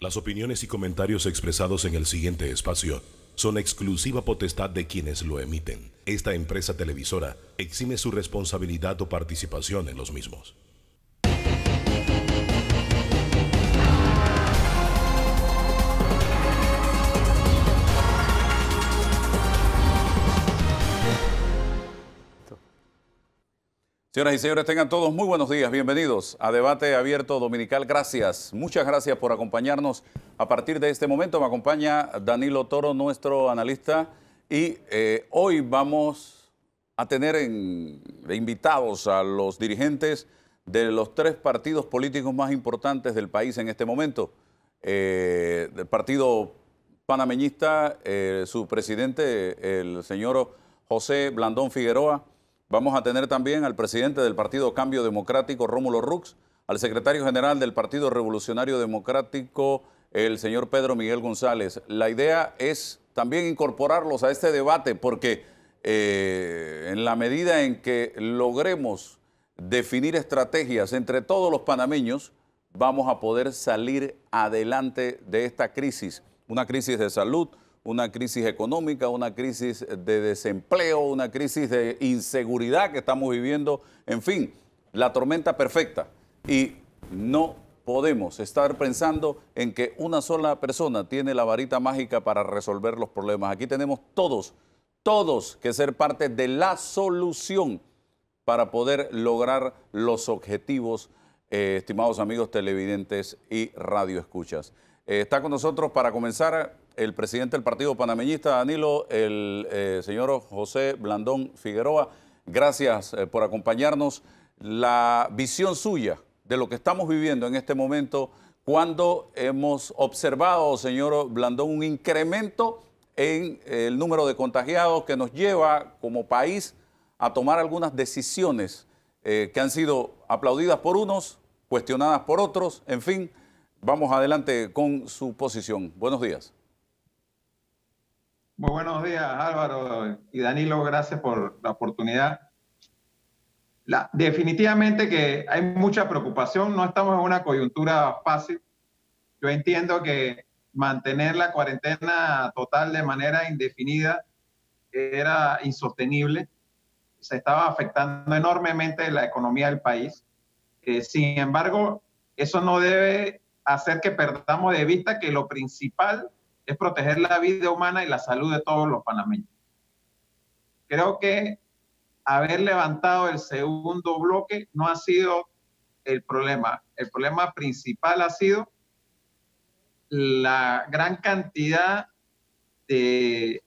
Las opiniones y comentarios expresados en el siguiente espacio son exclusiva potestad de quienes lo emiten. Esta empresa televisora exime su responsabilidad o participación en los mismos. Señoras y señores, tengan todos muy buenos días. Bienvenidos a Debate Abierto Dominical. Gracias, muchas gracias por acompañarnos. A partir de este momento me acompaña Danilo Toro, nuestro analista, y hoy vamos a tener de invitados a los dirigentes de los tres partidos políticos más importantes del país en este momento. Del Partido Panameñista, su presidente, el señor José Blandón Figueroa. Vamos a tener también al presidente del Partido Cambio Democrático, Rómulo Rux, al secretario general del Partido Revolucionario Democrático, el señor Pedro Miguel González. La idea es también incorporarlos a este debate porque en la medida en que logremos definir estrategias entre todos los panameños, vamos a poder salir adelante de esta crisis, una crisis de salud, una crisis económica, una crisis de desempleo, una crisis de inseguridad que estamos viviendo, en fin, la tormenta perfecta. Y no podemos estar pensando en que una sola persona tiene la varita mágica para resolver los problemas. Aquí tenemos todos que ser parte de la solución para poder lograr los objetivos, estimados amigos televidentes y radioescuchas. Está con nosotros para comenzar el presidente del Partido Panameñista, Danilo, el señor José Blandón Figueroa. Gracias por acompañarnos. La visión suya de lo que estamos viviendo en este momento, cuando hemos observado, señor Blandón, un incremento en el número de contagiados que nos lleva como país a tomar algunas decisiones que han sido aplaudidas por unos, cuestionadas por otros, en fin. Vamos adelante con su posición. Buenos días. Muy buenos días, Álvaro y Danilo. Gracias por la oportunidad. Definitivamente que hay mucha preocupación. No estamos en una coyuntura fácil. Yo entiendo que mantener la cuarentena total de manera indefinida era insostenible. Se estaba afectando enormemente la economía del país. Sin embargo, eso no debe hacer que perdamos de vista que lo principal es proteger la vida humana y la salud de todos los panameños. Creo que haber levantado el segundo bloque no ha sido el problema. El problema principal ha sido la gran cantidad de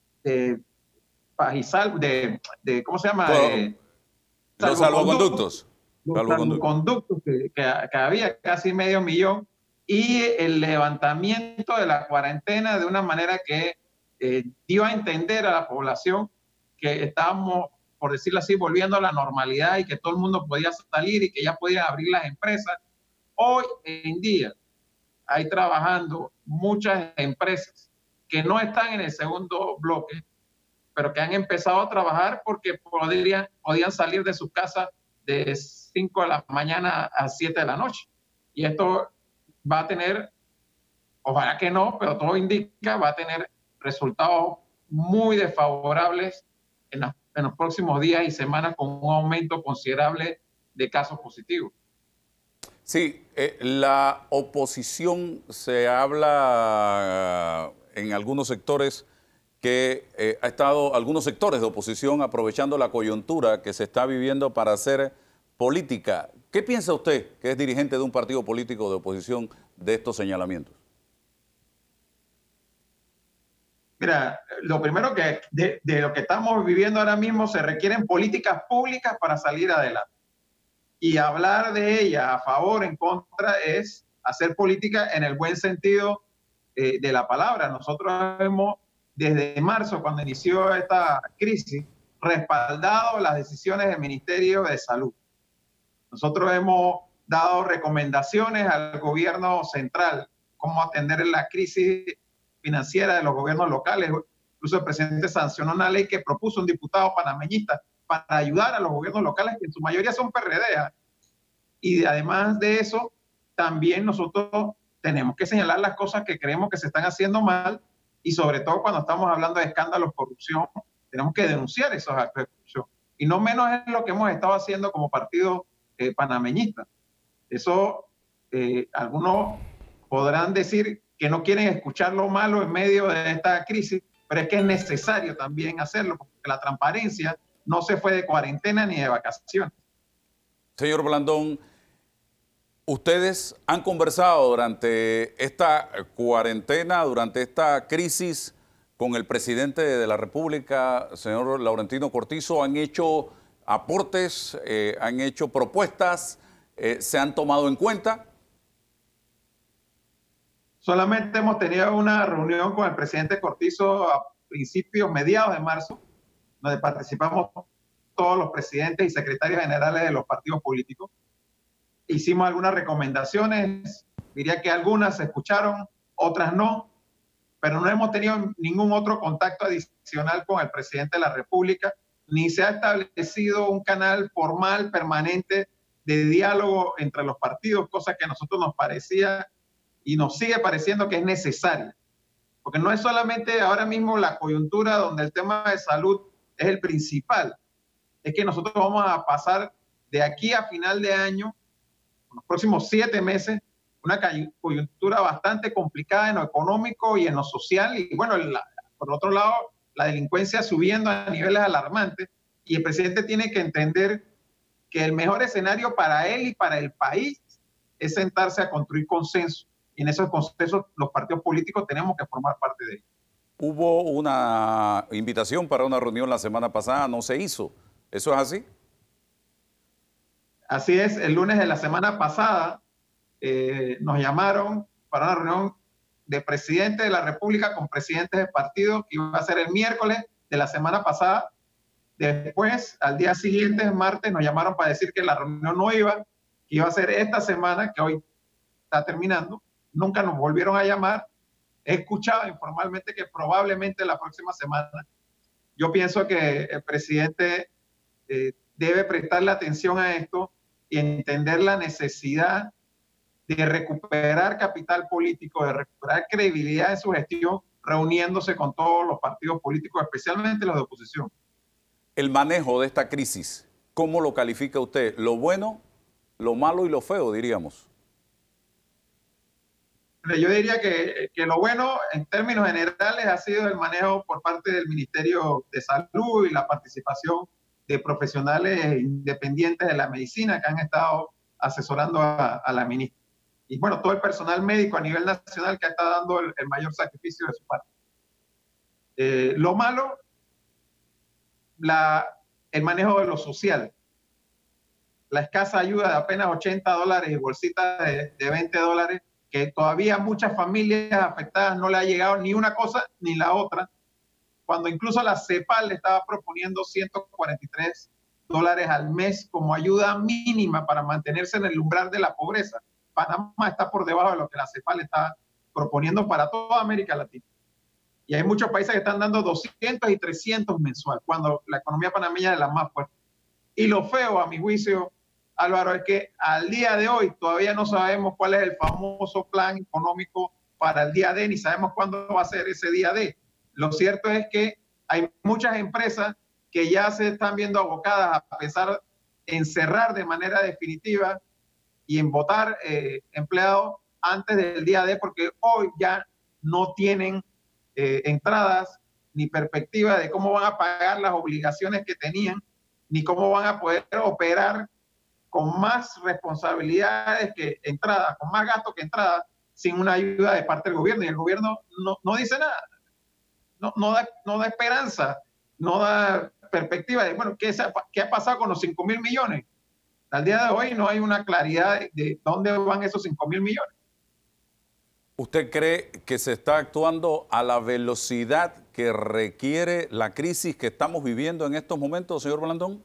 ¿cómo se llama? Los salvoconductos. Los salvoconductos que había, casi 500,000, y el levantamiento de la cuarentena de una manera que dio a entender a la población que estábamos, por decirlo así, volviendo a la normalidad y que todo el mundo podía salir y que ya podían abrir las empresas. Hoy en día hay trabajando muchas empresas que no están en el segundo bloque, pero que han empezado a trabajar porque podían salir de sus casas de 5 de la mañana a 7 de la noche. Y esto va a tener, ojalá que no, pero todo indica, va a tener resultados muy desfavorables en los próximos días y semanas, con un aumento considerable de casos positivos. Sí, la oposición, se habla en algunos sectores que ha estado algunos sectores de oposición aprovechando la coyuntura que se está viviendo para hacer política. ¿Qué piensa usted, que es dirigente de un partido político de oposición, de estos señalamientos? Mira, lo primero que de lo que estamos viviendo ahora mismo, se requieren políticas públicas para salir adelante. Y hablar de ellas a favor, en contra, es hacer política en el buen sentido de la palabra. Nosotros hemos, desde marzo, cuando inició esta crisis, respaldado las decisiones del Ministerio de Salud. Nosotros hemos dado recomendaciones al gobierno central, cómo atender la crisis financiera de los gobiernos locales. Incluso el presidente sancionó una ley que propuso un diputado panameñista para ayudar a los gobiernos locales, que en su mayoría son PRD. Y además de eso, también nosotros tenemos que señalar las cosas que creemos que se están haciendo mal y sobre todo cuando estamos hablando de escándalos, corrupción, tenemos que denunciar esos actos de corrupción. Y no menos es lo que hemos estado haciendo como partido panameñista. Eso, algunos podrán decir que no quieren escuchar lo malo en medio de esta crisis, pero es que es necesario también hacerlo, porque la transparencia no se fue de cuarentena ni de vacaciones. Señor Blandón, ustedes han conversado durante esta cuarentena, durante esta crisis, con el presidente de la República, señor Laurentino Cortizo, han hecho aportes, han hecho propuestas, ¿se han tomado en cuenta? Solamente hemos tenido una reunión con el presidente Cortizo a mediados de marzo, donde participamos todos los presidentes y secretarios generales de los partidos políticos. Hicimos algunas recomendaciones, diría que algunas se escucharon, otras no, pero no hemos tenido ningún otro contacto adicional con el presidente de la República, ni se ha establecido un canal formal, permanente, de diálogo entre los partidos, cosa que a nosotros nos parecía y nos sigue pareciendo que es necesaria. Porque no es solamente ahora mismo la coyuntura donde el tema de salud es el principal, es que nosotros vamos a pasar de aquí a final de año, en los próximos 7 meses, una coyuntura bastante complicada en lo económico y en lo social, y bueno, por otro lado, la delincuencia subiendo a niveles alarmantes, y el presidente tiene que entender que el mejor escenario para él y para el país es sentarse a construir consenso, y en esos consensos los partidos políticos tenemos que formar parte de ellos. Hubo una invitación para una reunión la semana pasada, no se hizo. ¿Eso es así? Así es, el lunes de la semana pasada nos llamaron para una reunión de presidente de la República con presidentes de partidos, que iba a ser el miércoles de la semana pasada. Después, al día siguiente, martes, nos llamaron para decir que la reunión no iba, que iba a ser esta semana, que hoy está terminando. Nunca nos volvieron a llamar. He escuchado informalmente que probablemente la próxima semana. Yo pienso que el presidente debe prestarle atención a esto y entender la necesidad de recuperar capital político, de recuperar credibilidad en su gestión, reuniéndose con todos los partidos políticos, especialmente los de oposición. El manejo de esta crisis, ¿cómo lo califica usted? ¿Lo bueno, lo malo y lo feo, diríamos? Yo diría que lo bueno, en términos generales, ha sido el manejo por parte del Ministerio de Salud y la participación de profesionales independientes de la medicina que han estado asesorando a la ministra. Y bueno, todo el personal médico a nivel nacional que está dando el mayor sacrificio de su parte. Lo malo, el manejo de lo social. La escasa ayuda de apenas $80 y bolsitas de $20, que todavía a muchas familias afectadas no le ha llegado ni una cosa ni la otra, cuando incluso la CEPAL le estaba proponiendo $143 al mes como ayuda mínima para mantenerse en el umbral de la pobreza. Panamá está por debajo de lo que la CEPAL está proponiendo para toda América Latina. Y hay muchos países que están dando 200 y 300 mensual, cuando la economía panameña es la más fuerte. Y lo feo, a mi juicio, Álvaro, es que al día de hoy todavía no sabemos cuál es el famoso plan económico para el día D, ni sabemos cuándo va a ser ese día D. Lo cierto es que hay muchas empresas que ya se están viendo abocadas a pensar en cerrar de manera definitiva y en votar empleados antes del día D, porque hoy ya no tienen entradas ni perspectiva de cómo van a pagar las obligaciones que tenían, ni cómo van a poder operar con más responsabilidades que entradas, con más gastos que entradas, sin una ayuda de parte del gobierno. Y el gobierno no dice nada, no da esperanza, no da perspectiva de, bueno, ¿qué ha pasado con los 5.000 millones? Al día de hoy no hay una claridad de dónde van esos 5.000 millones. ¿Usted cree que se está actuando a la velocidad que requiere la crisis que estamos viviendo en estos momentos, señor Blandón?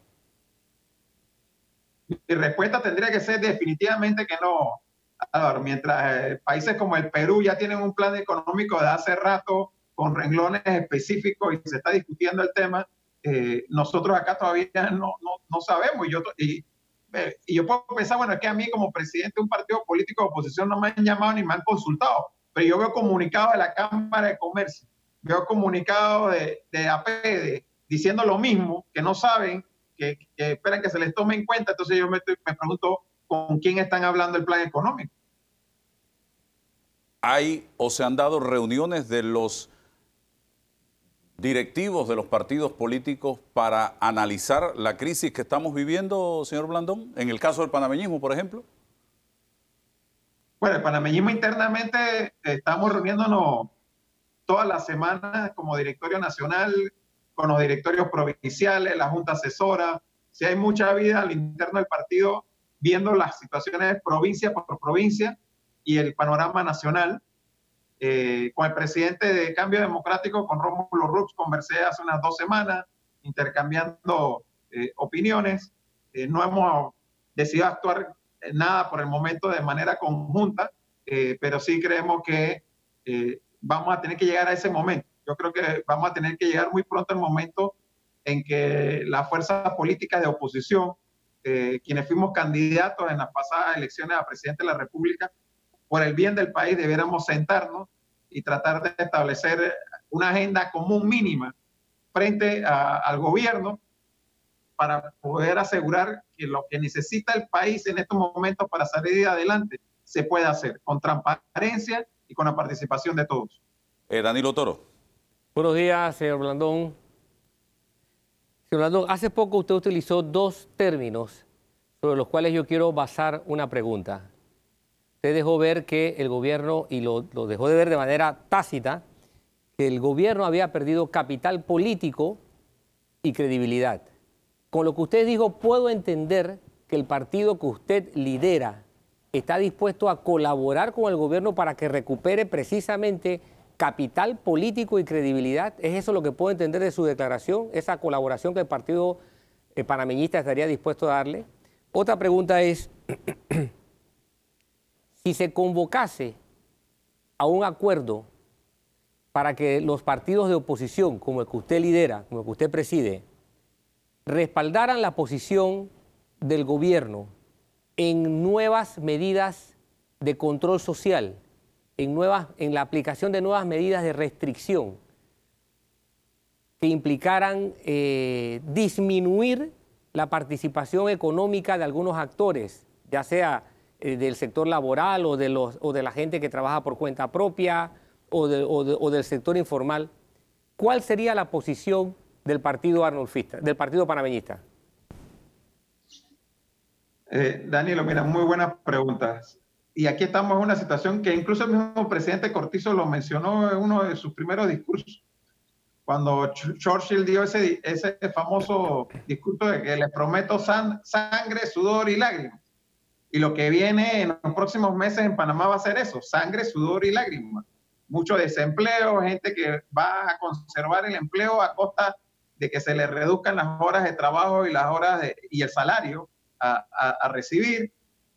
Mi respuesta tendría que ser definitivamente que no. Ahora, mientras países como el Perú ya tienen un plan económico de hace rato con renglones específicos y se está discutiendo el tema, nosotros acá todavía no sabemos. Y y yo puedo pensar, bueno, es que a mí como presidente de un partido político de oposición no me han llamado ni me han consultado, pero yo veo comunicados de la Cámara de Comercio, veo comunicados de APD diciendo lo mismo, que no saben, que esperan que se les tome en cuenta. Entonces yo me pregunto con quién están hablando el plan económico. ¿Hay o se han dado reuniones de los directivos de los partidos políticos para analizar la crisis que estamos viviendo, señor Blandón? En el caso del panameñismo, por ejemplo. Bueno, el panameñismo internamente estamos reuniéndonos todas las semanas como directorio nacional, con los directorios provinciales, la junta asesora. Si hay mucha vida al interno del partido, viendo las situaciones provincia por provincia y el panorama nacional. Con el presidente de Cambio Democrático, con Rómulo Rux, conversé hace unas 2 semanas, intercambiando opiniones. No hemos decidido actuar nada por el momento de manera conjunta, pero sí creemos que vamos a tener que llegar a ese momento. Yo creo que vamos a tener que llegar muy pronto al momento en que las fuerzas políticas de oposición, quienes fuimos candidatos en las pasadas elecciones a presidente de la República, por el bien del país debiéramos sentarnos y tratar de establecer una agenda común mínima frente al gobierno para poder asegurar que lo que necesita el país en estos momentos para salir adelante se pueda hacer con transparencia y con la participación de todos. Danilo Toro. Buenos días, señor Blandón. Señor Blandón, hace poco usted utilizó 2 términos sobre los cuales yo quiero basar una pregunta. Usted dejó ver que el gobierno, y lo dejó de ver de manera tácita, que el gobierno había perdido capital político y credibilidad. Con lo que usted dijo, puedo entender que el partido que usted lidera está dispuesto a colaborar con el gobierno para que recupere precisamente capital político y credibilidad. ¿Es eso lo que puedo entender de su declaración? ¿Esa colaboración que el partido panameñista estaría dispuesto a darle? Otra pregunta es, si se convocase a un acuerdo para que los partidos de oposición, como el que usted lidera, como el que usted preside, respaldaran la posición del gobierno en nuevas medidas de control social, en la aplicación de nuevas medidas de restricción que implicaran disminuir la participación económica de algunos actores, ya sea del sector laboral o de la gente que trabaja por cuenta propia o del sector informal, ¿cuál sería la posición del partido arnulfista, del partido panameñista? Danilo, mira, muy buenas preguntas. Y aquí estamos en una situación que incluso el mismo presidente Cortizo lo mencionó en uno de sus primeros discursos, cuando Churchill dio ese famoso discurso de que les prometo sangre, sudor y lágrimas. Y lo que viene en los próximos meses en Panamá va a ser eso, sangre, sudor y lágrimas. Mucho desempleo, gente que va a conservar el empleo a costa de que se le reduzcan las horas de trabajo y las horas y el salario a recibir.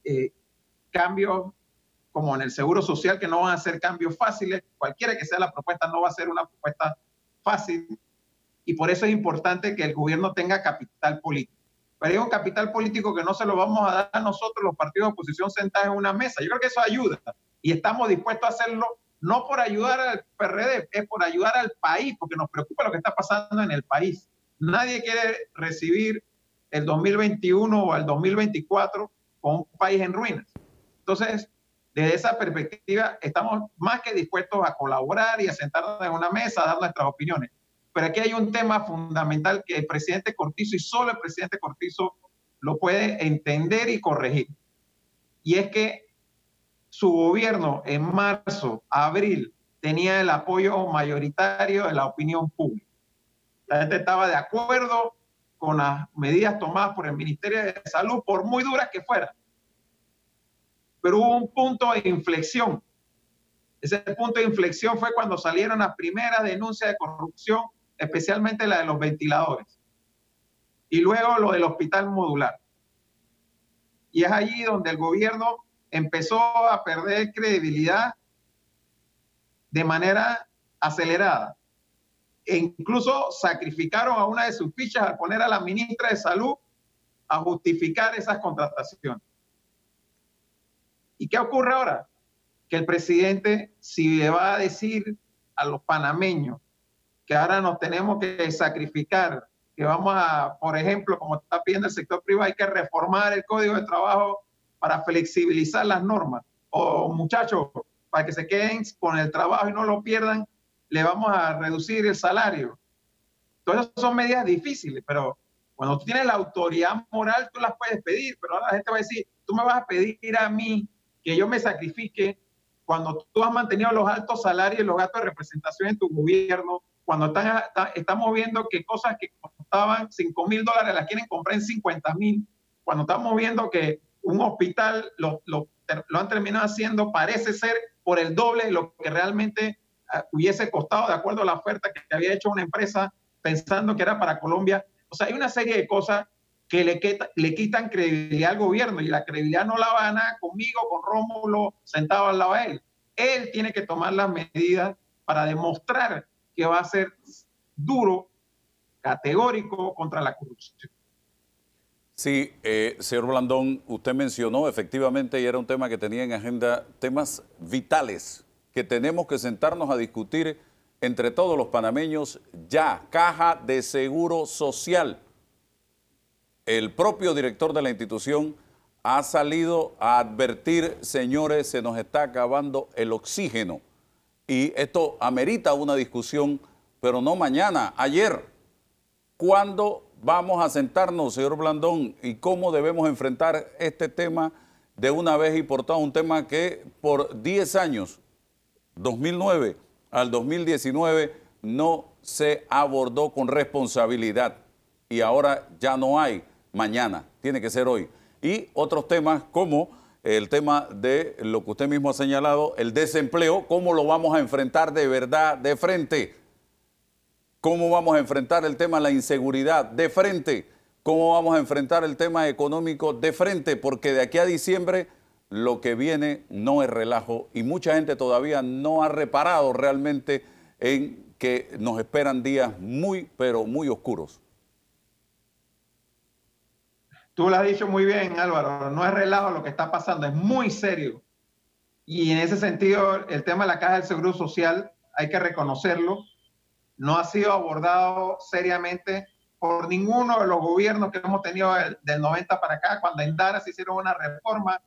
Cambios como en el seguro social, que no van a ser cambios fáciles. Cualquiera que sea la propuesta, no va a ser una propuesta fácil. Y por eso es importante que el gobierno tenga capital político. Pero hay un capital político que no se lo vamos a dar a nosotros, los partidos de oposición, sentados en una mesa. Yo creo que eso ayuda. Y estamos dispuestos a hacerlo, no por ayudar al PRD, es por ayudar al país, porque nos preocupa lo que está pasando en el país. Nadie quiere recibir el 2021 o el 2024 con un país en ruinas. Entonces, desde esa perspectiva, estamos más que dispuestos a colaborar y a sentarnos en una mesa, a dar nuestras opiniones. Pero aquí hay un tema fundamental que el presidente Cortizo, y solo el presidente Cortizo, lo puede entender y corregir. Y es que su gobierno en marzo, abril, tenía el apoyo mayoritario de la opinión pública. La gente estaba de acuerdo con las medidas tomadas por el Ministerio de Salud, por muy duras que fueran. Pero hubo un punto de inflexión. Ese punto de inflexión fue cuando salieron las primeras denuncias de corrupción, especialmente la de los ventiladores. Y luego lo del hospital modular. Y es allí donde el gobierno empezó a perder credibilidad de manera acelerada. E incluso sacrificaron a una de sus fichas al poner a la ministra de Salud a justificar esas contrataciones. ¿Y qué ocurre ahora? Que el presidente, si le va a decir a los panameños que ahora nos tenemos que sacrificar, que vamos a, por ejemplo, como está pidiendo el sector privado, hay que reformar el Código de Trabajo para flexibilizar las normas. O muchachos, para que se queden con el trabajo y no lo pierdan, le vamos a reducir el salario. Todas esas son medidas difíciles, pero cuando tú tienes la autoridad moral, tú las puedes pedir, pero ahora la gente va a decir, tú me vas a pedir a mí que yo me sacrifique cuando tú has mantenido los altos salarios y los gastos de representación en tu gobierno, cuando estamos viendo que cosas que costaban $5,000 las quieren comprar en 50,000, cuando estamos viendo que un hospital lo han terminado haciendo, parece ser por el doble de lo que realmente hubiese costado de acuerdo a la oferta que había hecho una empresa pensando que era para Colombia. O sea, hay una serie de cosas que le quitan credibilidad al gobierno, y la credibilidad no la va a ganar conmigo, con Rómulo sentado al lado de él. Él tiene que tomar las medidas para demostrar que va a ser duro, categórico contra la corrupción. Sí, señor Blandón, usted mencionó efectivamente, y era un tema que tenía en agenda, temas vitales que tenemos que sentarnos a discutir entre todos los panameños ya. Caja de Seguro Social. El propio director de la institución ha salido a advertir, señores, se nos está acabando el oxígeno. Y esto amerita una discusión, pero no mañana, ayer. ¿Cuándo vamos a sentarnos, señor Blandón, y cómo debemos enfrentar este tema de una vez y por todas? Un tema que por 10 años, 2009 al 2019, no se abordó con responsabilidad. Y ahora ya no hay mañana, tiene que ser hoy. Y otros temas como el tema de lo que usted mismo ha señalado, el desempleo, ¿cómo lo vamos a enfrentar de verdad, de frente? ¿Cómo vamos a enfrentar el tema de la inseguridad de frente? ¿Cómo vamos a enfrentar el tema económico de frente? Porque de aquí a diciembre lo que viene no es relajo, y mucha gente todavía no ha reparado realmente en que nos esperan días muy, pero muy oscuros. Tú lo has dicho muy bien, Álvaro, no es relajo lo que está pasando, es muy serio. Y en ese sentido, el tema de la Caja del Seguro Social, hay que reconocerlo, no ha sido abordado seriamente por ninguno de los gobiernos que hemos tenido del 90 para acá. Cuando en Dara se hicieron una reforma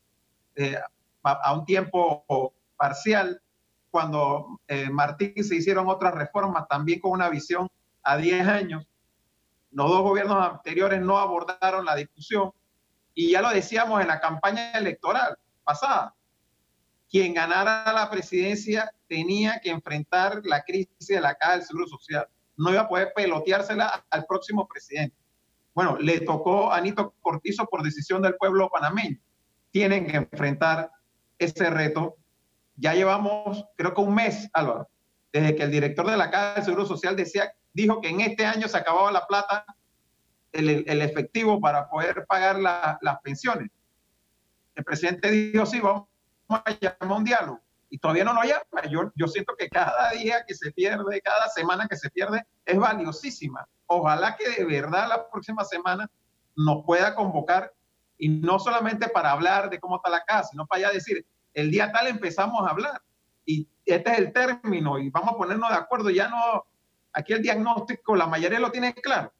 a un tiempo parcial, cuando Martín se hicieron otras reformas también con una visión a 10 años. Los dos gobiernos anteriores no abordaron la discusión, y ya lo decíamos en la campaña electoral pasada. Quien ganara la presidencia tenía que enfrentar la crisis de la Caja del Seguro Social. No iba a poder peloteársela al próximo presidente. Bueno, le tocó a Anito Cortizo por decisión del pueblo panameño. Tienen que enfrentar ese reto. Ya llevamos, creo que un mes, Álvaro, desde que el director de la Caja del Seguro Social dijo que en este año se acababa la plata, el efectivo para poder pagar las pensiones. El presidente dijo, sí, vamos a llamar un diálogo, y todavía no lo llama. Yo siento que cada día que se pierde, cada semana que se pierde, es valiosísima. Ojalá que de verdad la próxima semana nos pueda convocar, y no solamente para hablar de cómo está la casa, sino para ya decir, el día tal empezamos a hablar, y este es el término, y vamos a ponernos de acuerdo. Ya no, aquí el diagnóstico, la mayoría lo tiene claro.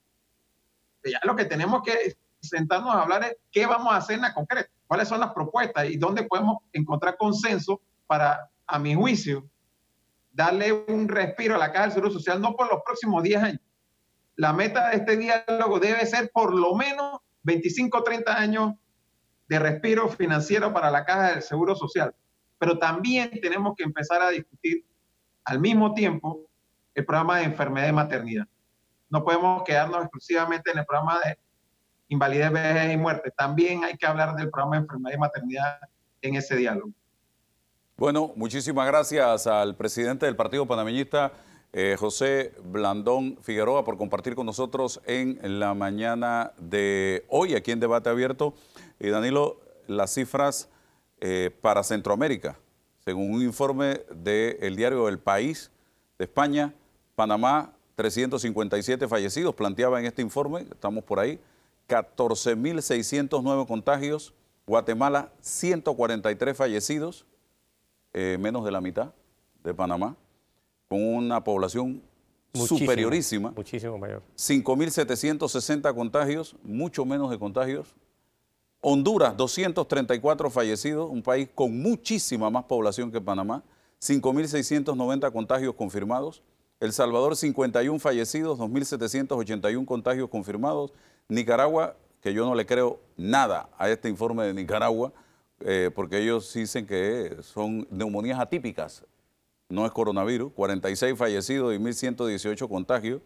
Ya lo que tenemos que sentarnos a hablar es qué vamos a hacer en la concreta, cuáles son las propuestas y dónde podemos encontrar consenso para, a mi juicio, darle un respiro a la Caja del Seguro Social, no por los próximos 10 años. La meta de este diálogo debe ser por lo menos 25 o 30 años de respiro financiero para la Caja del Seguro Social. Pero también tenemos que empezar a discutir al mismo tiempo el programa de enfermedad y maternidad. No podemos quedarnos exclusivamente en el programa de invalidez, vejez y muerte. También hay que hablar del programa de enfermedad y maternidad en ese diálogo. Bueno, muchísimas gracias al presidente del Partido Panameñista, José Blandón Figueroa, por compartir con nosotros en la mañana de hoy aquí en Debate Abierto. Y Danilo, las cifras para Centroamérica, según un informe del diario El País de España, Panamá, 357 fallecidos, planteaba en este informe, estamos por ahí, 14.609 contagios. Guatemala, 143 fallecidos, menos de la mitad de Panamá, con una población superiorísima. Muchísimo mayor. 5.760 contagios, mucho menos de contagios. Honduras, 234 fallecidos, un país con muchísima más población que Panamá. 5.690 contagios confirmados. El Salvador, 51 fallecidos, 2.781 contagios confirmados. Nicaragua, que yo no le creo nada a este informe de Nicaragua, porque ellos dicen que son neumonías atípicas, no es coronavirus. 46 fallecidos y 1.118 contagios.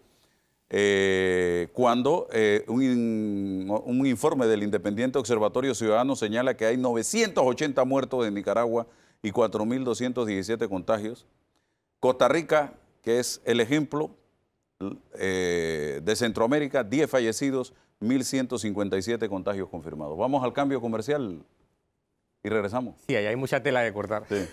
Cuando un informe del Independiente Observatorio Ciudadano señala que hay 980 muertos en Nicaragua y 4.217 contagios. Costa Rica, que es el ejemplo de Centroamérica, 10 fallecidos, 1.157 contagios confirmados. Vamos al cambio comercial y regresamos. Sí, ahí hay mucha tela de cortar. Sí.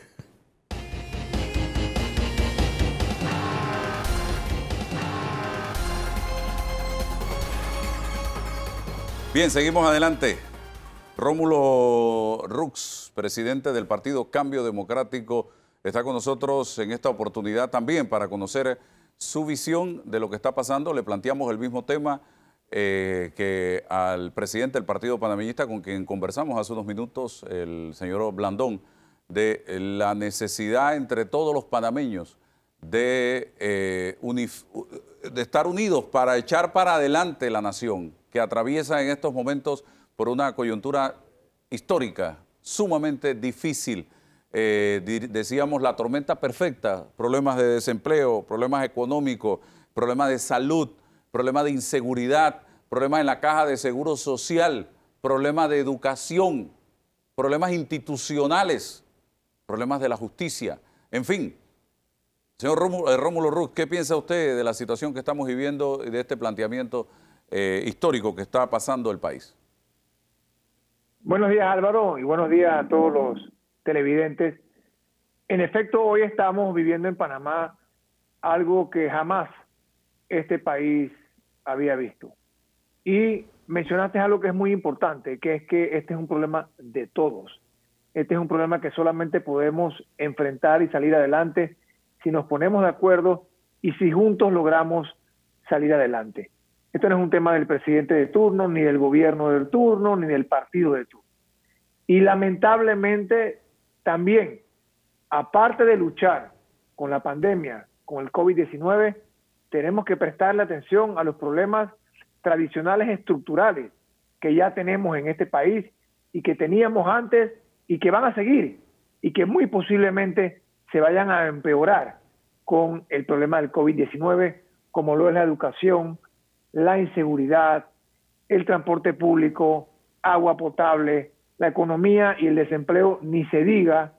Bien, seguimos adelante. Rómulo Rux, presidente del Partido Cambio Democrático, está con nosotros en esta oportunidad también para conocer su visión de lo que está pasando. Le planteamos el mismo tema que al presidente del Partido Panameñista, con quien conversamos hace unos minutos, el señor Blandón, de la necesidad entre todos los panameños de estar unidos para echar para adelante la nación, que atraviesa en estos momentos por una coyuntura histórica sumamente difícil. Decíamos la tormenta perfecta, problemas de desempleo, problemas económicos, problemas de salud, problemas de inseguridad, problemas en la caja de seguro social, problemas de educación, problemas institucionales, problemas de la justicia, en fin. Señor Rómulo Rux, ¿qué piensa usted de la situación que estamos viviendo y de este planteamiento histórico que está pasando el país? Buenos días, Álvaro, y buenos días a todos los televidentes. En efecto, hoy estamos viviendo en Panamá algo que jamás este país había visto. Y mencionaste algo que es muy importante, que es que este es un problema de todos. Este es un problema que solamente podemos enfrentar y salir adelante si nos ponemos de acuerdo y si juntos logramos salir adelante. Esto no es un tema del presidente de turno, ni del gobierno del turno, ni del partido de turno. Y lamentablemente también, aparte de luchar con la pandemia, con el COVID-19, tenemos que prestarle atención a los problemas tradicionales estructurales que ya tenemos en este país y que teníamos antes y que van a seguir y que muy posiblemente se vayan a empeorar con el problema del COVID-19, como lo es la educación, la inseguridad, el transporte público, agua potable, la economía y el desempleo, ni se diga.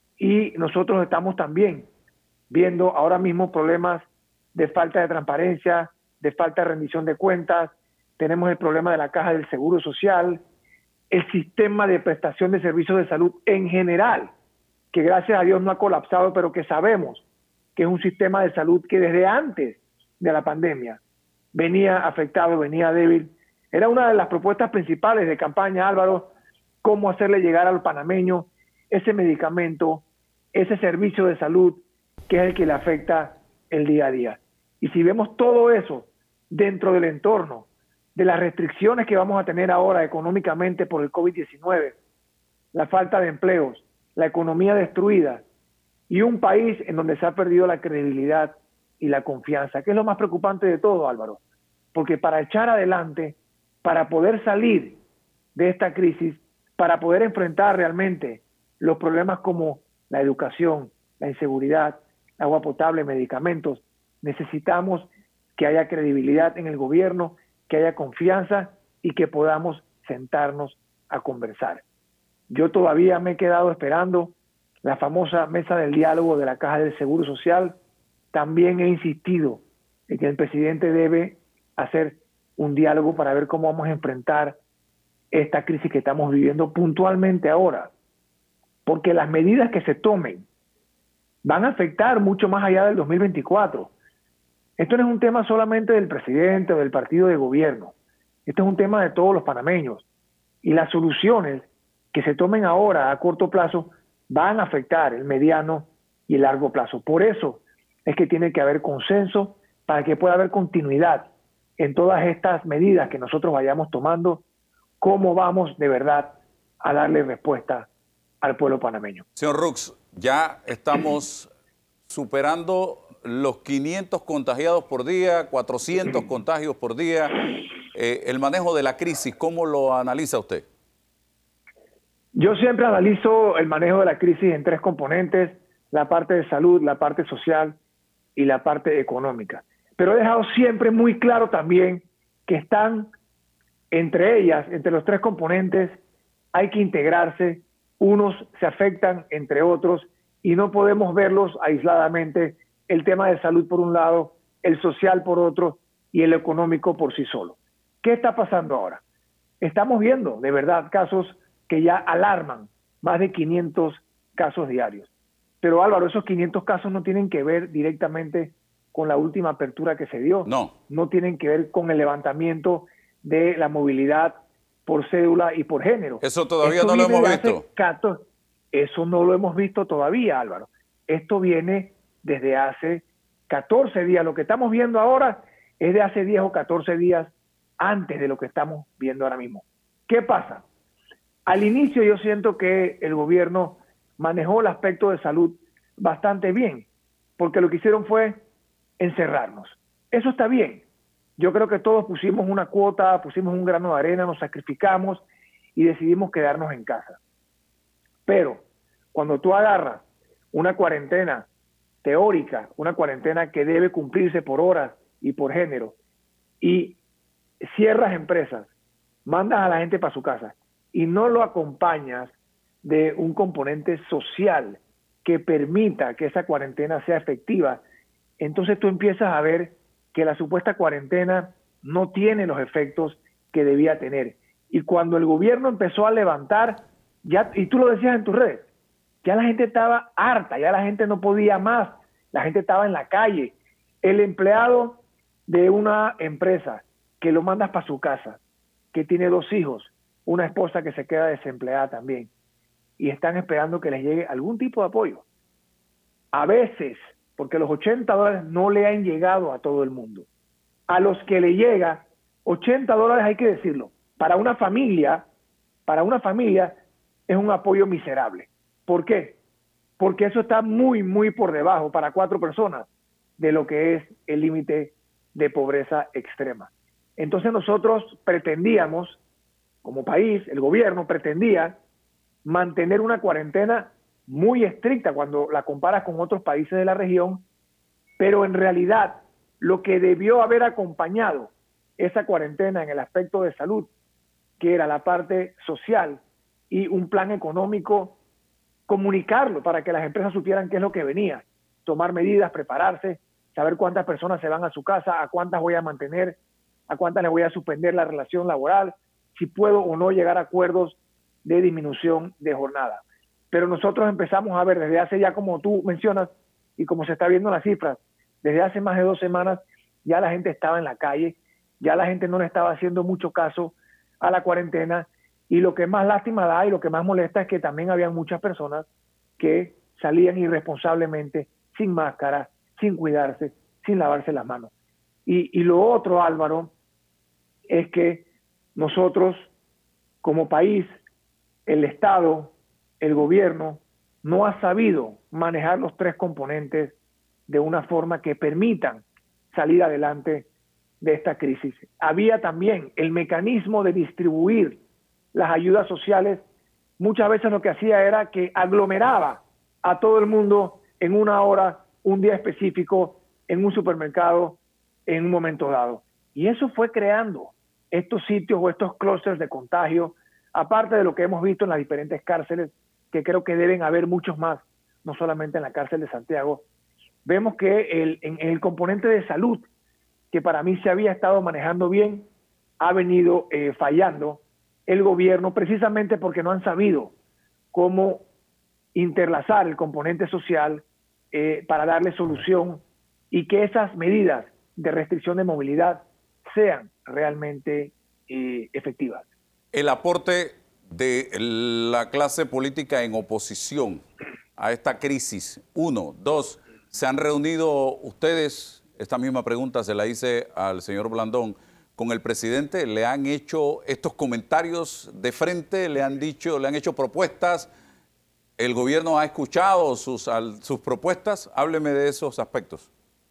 Y nosotros estamos también viendo ahora mismo problemas de falta de transparencia, de falta de rendición de cuentas. Tenemos el problema de la caja del Seguro Social, el sistema de prestación de servicios de salud en general, que gracias a Dios no ha colapsado, pero que sabemos que es un sistema de salud que desde antes de la pandemia venía afectado, venía débil. Era una de las propuestas principales de campaña, Álvaro, cómo hacerle llegar al panameño ese medicamento, ese servicio de salud que es el que le afecta el día a día. Y si vemos todo eso dentro del entorno de las restricciones que vamos a tener ahora económicamente por el COVID-19, la falta de empleos, la economía destruida y un país en donde se ha perdido la credibilidad y la confianza, que es lo más preocupante de todo, Álvaro, porque para echar adelante, para poder salir de esta crisis, para poder enfrentar realmente los problemas como la educación, la inseguridad, agua potable, medicamentos, necesitamos que haya credibilidad en el gobierno, que haya confianza y que podamos sentarnos a conversar. Yo todavía me he quedado esperando la famosa mesa del diálogo de la Caja del Seguro Social. También he insistido en que el presidente debe hacer un diálogo para ver cómo vamos a enfrentar esta crisis que estamos viviendo puntualmente ahora, porque las medidas que se tomen van a afectar mucho más allá del 2024. Esto no es un tema solamente del presidente o del partido de gobierno. Este es un tema de todos los panameños. Y las soluciones que se tomen ahora a corto plazo van a afectar el mediano y el largo plazo. Por eso es que tiene que haber consenso para que pueda haber continuidad en todas estas medidas que nosotros vayamos tomando, cómo vamos de verdad a darle respuesta al pueblo panameño. Señor Rux, ya estamos superando los 500 contagiados por día, 400 contagios por día. El manejo de la crisis, ¿cómo lo analiza usted? Yo siempre analizo el manejo de la crisis en tres componentes: la parte de salud, la parte social y la parte económica. Pero he dejado siempre muy claro también que están entre ellas, entre los tres componentes, hay que integrarse, unos se afectan entre otros y no podemos verlos aisladamente, el tema de salud por un lado, el social por otro y el económico por sí solo. ¿Qué está pasando ahora? Estamos viendo de verdad casos que ya alarman, más de 500 casos diarios. Pero Álvaro, esos 500 casos no tienen que ver directamente con la última apertura que se dio. No tienen que ver con el levantamiento de la movilidad por cédula y por género. Eso todavía no lo hemos visto. Eso no lo hemos visto todavía, Álvaro. Esto viene desde hace 14 días. Lo que estamos viendo ahora es de hace 10 o 14 días antes de lo que estamos viendo ahora mismo. ¿Qué pasa? Al inicio yo siento que el gobierno manejó el aspecto de salud bastante bien, porque lo que hicieron fue encerrarnos. Eso está bien. Yo creo que todos pusimos una cuota, pusimos un grano de arena, nos sacrificamos y decidimos quedarnos en casa. Pero cuando tú agarras una cuarentena teórica, una cuarentena que debe cumplirse por horas y por género, y cierras empresas, mandas a la gente para su casa y no lo acompañas de un componente social que permita que esa cuarentena sea efectiva, entonces tú empiezas a ver que la supuesta cuarentena no tiene los efectos que debía tener. Y cuando el gobierno empezó a levantar, ya, y tú lo decías en tus redes, ya la gente estaba harta, ya la gente no podía más, la gente estaba en la calle. El empleado de una empresa que lo mandas para su casa, que tiene 2 hijos, una esposa que se queda desempleada también, y están esperando que les llegue algún tipo de apoyo. A veces, porque los $80 no le han llegado a todo el mundo. A los que le llega, $80, hay que decirlo, para una familia es un apoyo miserable. ¿Por qué? Porque eso está muy, muy por debajo para 4 personas de lo que es el límite de pobreza extrema. Entonces nosotros pretendíamos, como país, el gobierno pretendía mantener una cuarentena muy estricta cuando la comparas con otros países de la región, pero en realidad lo que debió haber acompañado esa cuarentena en el aspecto de salud, que era la parte social y un plan económico, comunicarlo para que las empresas supieran qué es lo que venía, tomar medidas, prepararse, saber cuántas personas se van a su casa, a cuántas voy a mantener, a cuántas les voy a suspender la relación laboral, si puedo o no llegar a acuerdos de disminución de jornada. Pero nosotros empezamos a ver desde hace ya, como tú mencionas, y como se está viendo en las cifras, desde hace más de 2 semanas ya la gente estaba en la calle, ya la gente no le estaba haciendo mucho caso a la cuarentena, y lo que más lástima da y lo que más molesta es que también habían muchas personas que salían irresponsablemente, sin máscara, sin cuidarse, sin lavarse las manos. Y lo otro, Álvaro, es que nosotros como país, el Estado, el gobierno, no ha sabido manejar los 3 componentes de una forma que permitan salir adelante de esta crisis. Había también el mecanismo de distribuir las ayudas sociales. Muchas veces lo que hacía era que aglomeraba a todo el mundo en una hora, un día específico, en un supermercado, en un momento dado. Y eso fue creando estos sitios o estos clústeres de contagio, aparte de lo que hemos visto en las diferentes cárceles, que creo que deben haber muchos más, no solamente en la cárcel de Santiago. Vemos que en el componente de salud, que para mí se había estado manejando bien, ha venido fallando el gobierno, precisamente porque no han sabido cómo interlazar el componente social para darle solución y que esas medidas de restricción de movilidad sean realmente efectivas. El aporte de la clase política en oposición a esta crisis. 1, 2, ¿se han reunido ustedes? Esta misma pregunta se la hice al señor Blandón. ¿Con el presidente le han hecho estos comentarios de frente? ¿Le han hecho propuestas? ¿El gobierno ha escuchado sus propuestas? Hábleme de esos aspectos.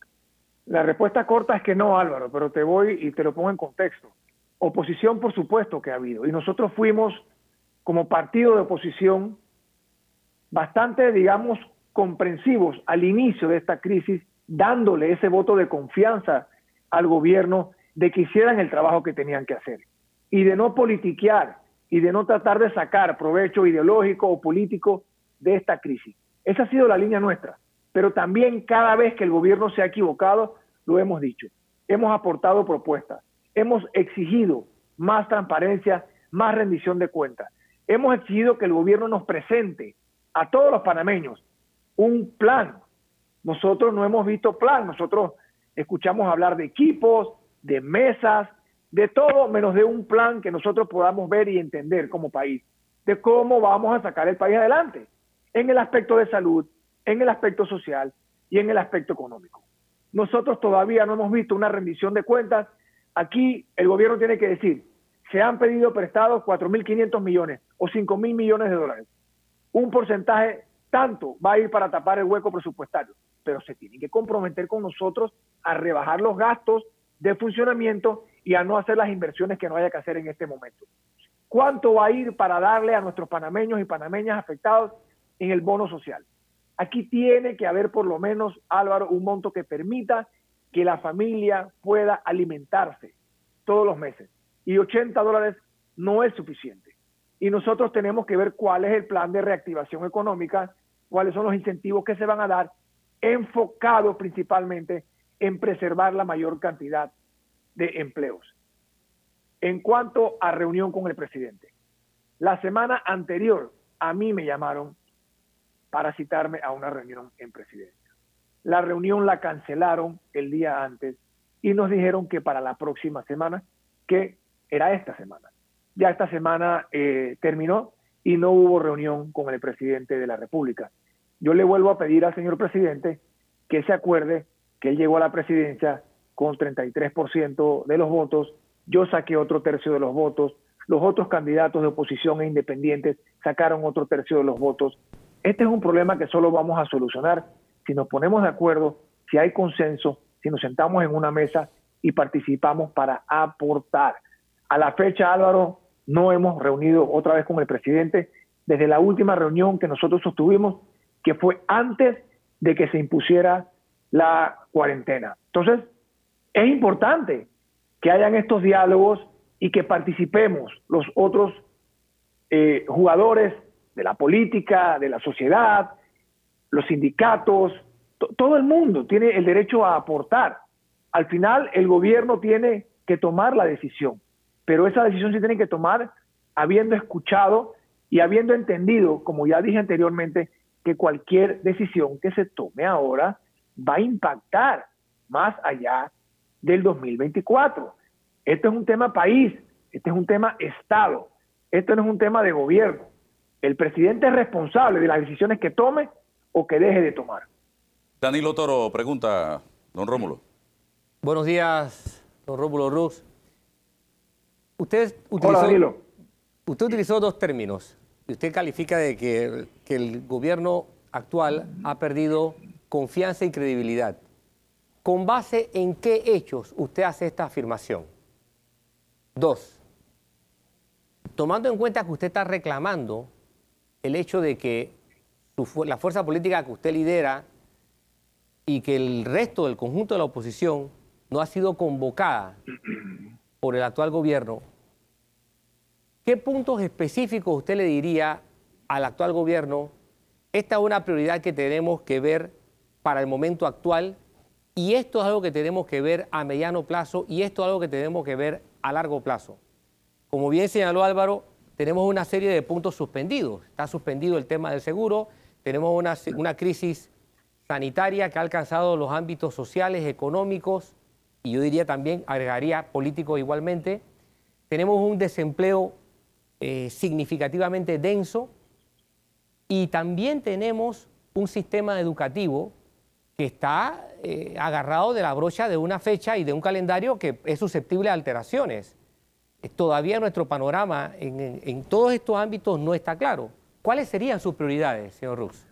La respuesta corta es que no, Álvaro, pero te voy y te lo pongo en contexto. Oposición, por supuesto que ha habido. Y nosotros fuimos, como partido de oposición, bastante, digamos, comprensivos al inicio de esta crisis, dándole ese voto de confianza al gobierno de que hicieran el trabajo que tenían que hacer. Y de no politiquear y de no tratar de sacar provecho ideológico o político de esta crisis. Esa ha sido la línea nuestra. Pero también cada vez que el gobierno se ha equivocado, lo hemos dicho. Hemos aportado propuestas. Hemos exigido más transparencia, más rendición de cuentas. Hemos exigido que el gobierno nos presente a todos los panameños un plan. Nosotros no hemos visto plan. Nosotros escuchamos hablar de equipos, de mesas, de todo menos de un plan que nosotros podamos ver y entender como país, de cómo vamos a sacar el país adelante, en el aspecto de salud, en el aspecto social y en el aspecto económico. Nosotros todavía no hemos visto una rendición de cuentas. Aquí el gobierno tiene que decir, se han pedido prestados 4.500 millones o 5.000 millones de dólares. Un porcentaje tanto va a ir para tapar el hueco presupuestario, pero se tienen que comprometer con nosotros a rebajar los gastos de funcionamiento y a no hacer las inversiones que no haya que hacer en este momento. ¿Cuánto va a ir para darle a nuestros panameños y panameñas afectados en el bono social? Aquí tiene que haber por lo menos, Álvaro, un monto que permita que la familia pueda alimentarse todos los meses. Y $80 no es suficiente. Y nosotros tenemos que ver cuál es el plan de reactivación económica, cuáles son los incentivos que se van a dar, enfocados principalmente en preservar la mayor cantidad de empleos. En cuanto a reunión con el presidente, la semana anterior a mí me llamaron para citarme a una reunión en presidencia. La reunión la cancelaron el día antes y nos dijeron que para la próxima semana, que era esta semana. Ya esta semana terminó y no hubo reunión con el presidente de la República. Yo le vuelvo a pedir al señor presidente que se acuerde que él llegó a la presidencia con 33% de los votos, yo saqué otro tercio de los votos, los otros candidatos de oposición e independientes sacaron otro tercio de los votos. Este es un problema que solo vamos a solucionar si nos ponemos de acuerdo, si hay consenso, si nos sentamos en una mesa y participamos para aportar. A la fecha, Álvaro, no hemos reunido otra vez con el presidente desde la última reunión que nosotros sostuvimos, que fue antes de que se impusiera la cuarentena. Entonces, es importante que hayan estos diálogos y que participemos los otros jugadores de la política, de la sociedad, los sindicatos, todo el mundo tiene el derecho a aportar. Al final, el gobierno tiene que tomar la decisión, pero esa decisión se tiene que tomar habiendo escuchado y habiendo entendido, como ya dije anteriormente, que cualquier decisión que se tome ahora va a impactar más allá del 2024. Esto es un tema país, este es un tema Estado, esto no es un tema de gobierno. El presidente es responsable de las decisiones que tome o que deje de tomar. Danilo Toro pregunta, don Rómulo. Buenos días, don Rómulo Rux. Usted utilizó dos términos. Usted califica de que el gobierno actual ha perdido confianza y credibilidad. ¿Con base en qué hechos usted hace esta afirmación? 2. Tomando en cuenta que usted está reclamando el hecho de que la fuerza política que usted lidera y que el resto del conjunto de la oposición no ha sido convocada por el actual gobierno, ¿qué puntos específicos usted le diría al actual gobierno? Esta es una prioridad que tenemos que ver para el momento actual y esto es algo que tenemos que ver a mediano plazo y esto es algo que tenemos que ver a largo plazo. Como bien señaló Álvaro, tenemos una serie de puntos suspendidos. Está suspendido el tema del seguro, tenemos una crisis sanitaria que ha alcanzado los ámbitos sociales, económicos y yo diría también, agregaría políticos igualmente. tenemos un desempleo significativamente denso y también tenemos un sistema educativo que está agarrado de la brocha de una fecha y de un calendario que es susceptible a alteraciones. Todavía nuestro panorama en todos estos ámbitos no está claro. ¿Cuáles serían sus prioridades, señor Rux?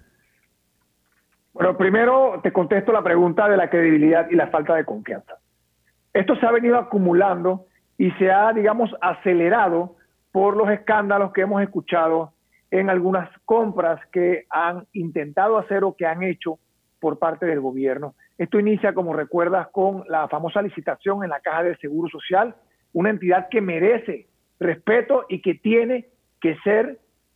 Bueno, primero te contesto la pregunta de la credibilidad y la falta de confianza. Esto se ha venido acumulando y se ha, digamos, acelerado por los escándalos que hemos escuchado en algunas compras que han intentado hacer o que han hecho por parte del gobierno. Esto inicia, como recuerdas, con la famosa licitación en la Caja de Seguro Social, una entidad que merece respeto y que tiene que ser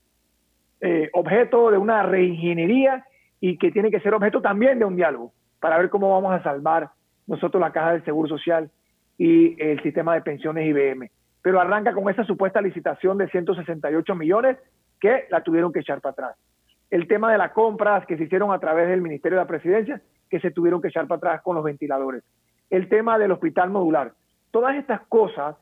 objeto de una reingeniería y que tiene que ser objeto también de un diálogo para ver cómo vamos a salvar nosotros la Caja del Seguro Social y el sistema de pensiones IBM. Pero arranca con esa supuesta licitación de 168 millones que la tuvieron que echar para atrás. El tema de las compras que se hicieron a través del Ministerio de la Presidencia, que se tuvieron que echar para atrás con los ventiladores. El tema del hospital modular. Todas estas cosas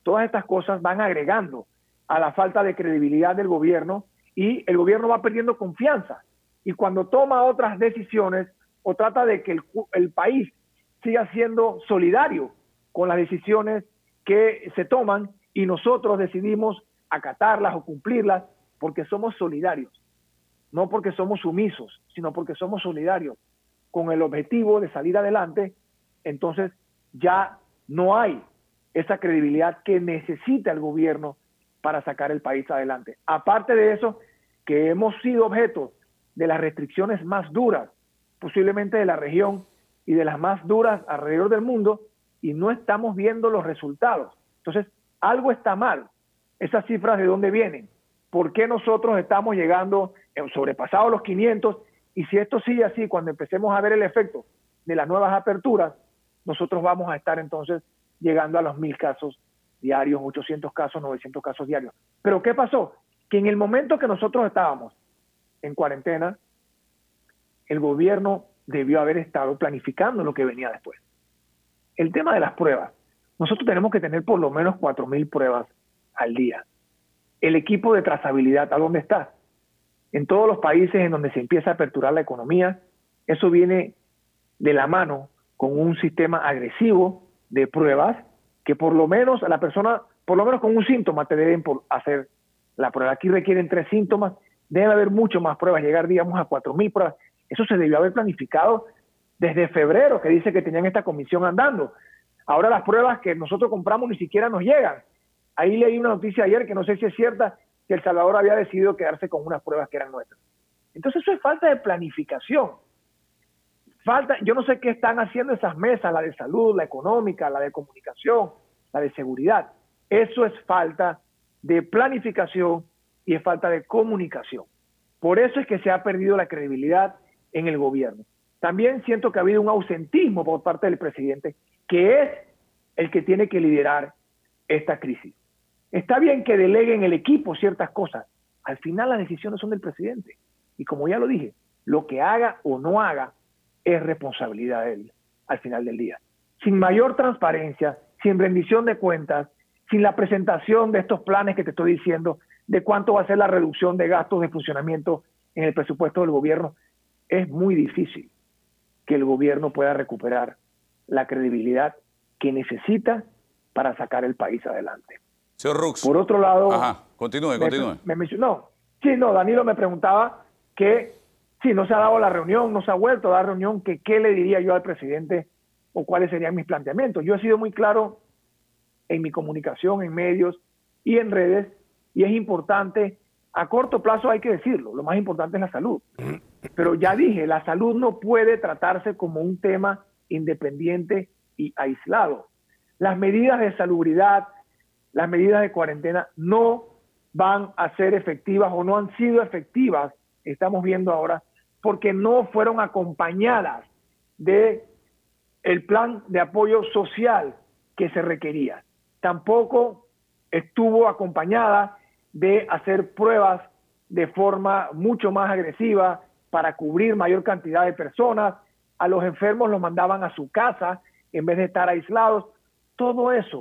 van agregando a la falta de credibilidad del gobierno y el gobierno va perdiendo confianza. Y cuando toma otras decisiones o trata de que el país siga siendo solidario con las decisiones que se toman y nosotros decidimos acatarlas o cumplirlas porque somos solidarios, no porque somos sumisos, sino porque somos solidarios con el objetivo de salir adelante, entonces ya no hay esa credibilidad que necesita el gobierno para sacar el país adelante. Aparte de eso, que hemos sido objeto de las restricciones más duras, posiblemente de la región y de las más duras alrededor del mundo, y no estamos viendo los resultados. Entonces, algo está mal. Esas cifras, ¿de dónde vienen? ¿Por qué nosotros estamos llegando sobrepasados los 500? Y si esto sigue así, cuando empecemos a ver el efecto de las nuevas aperturas, nosotros vamos a estar entonces llegando a los 1000 casos diarios, 800 casos, 900 casos diarios. ¿Pero qué pasó? Que en el momento que nosotros estábamos en cuarentena, el gobierno debió haber estado planificando lo que venía después. El tema de las pruebas. Nosotros tenemos que tener por lo menos 4000 pruebas al día. El equipo de trazabilidad, ¿a dónde está? En todos los países en donde se empieza a aperturar la economía, eso viene de la mano con un sistema agresivo de pruebas que por lo menos a la persona, por lo menos con un síntoma te deben hacer la prueba. Aquí requieren 3 síntomas, debe haber mucho más pruebas, llegar digamos a 4000 pruebas. Eso se debió haber planificado desde febrero, que dice que tenían esta comisión andando. Ahora las pruebas que nosotros compramos ni siquiera nos llegan. Ahí leí una noticia ayer que no sé si es cierta, que El Salvador había decidido quedarse con unas pruebas que eran nuestras. Entonces eso es falta de planificación. Yo no sé qué están haciendo esas mesas, la de salud, la económica, la de comunicación, la de seguridad. Eso es falta de planificación y es falta de comunicación. Por eso es que se ha perdido la credibilidad en el gobierno. También siento que ha habido un ausentismo por parte del presidente, que es el que tiene que liderar esta crisis. Está bien que deleguen el equipo ciertas cosas. Al final las decisiones son del presidente. Y como ya lo dije, lo que haga o no haga es responsabilidad de él al final del día. Sin mayor transparencia, sin rendición de cuentas, sin la presentación de estos planes que te estoy diciendo, de cuánto va a ser la reducción de gastos de funcionamiento en el presupuesto del gobierno, es muy difícil que el gobierno pueda recuperar la credibilidad que necesita para sacar el país adelante. Señor Rux. Por otro lado... Ajá, continúe. Danilo me preguntaba que si no se ha dado la reunión, no se ha vuelto a dar reunión, que qué le diría yo al presidente o cuáles serían mis planteamientos. Yo he sido muy claro en mi comunicación, en medios y en redes, y es importante, a corto plazo hay que decirlo, lo más importante es la salud. Pero ya dije, la salud no puede tratarse como un tema independiente y aislado. Las medidas de salubridad, las medidas de cuarentena no van a ser efectivas o no han sido efectivas, estamos viendo ahora, porque no fueron acompañadas de el plan de apoyo social que se requería. Tampoco estuvo acompañada de hacer pruebas de forma mucho más agresiva para cubrir mayor cantidad de personas. A los enfermos los mandaban a su casa en vez de estar aislados. Todo eso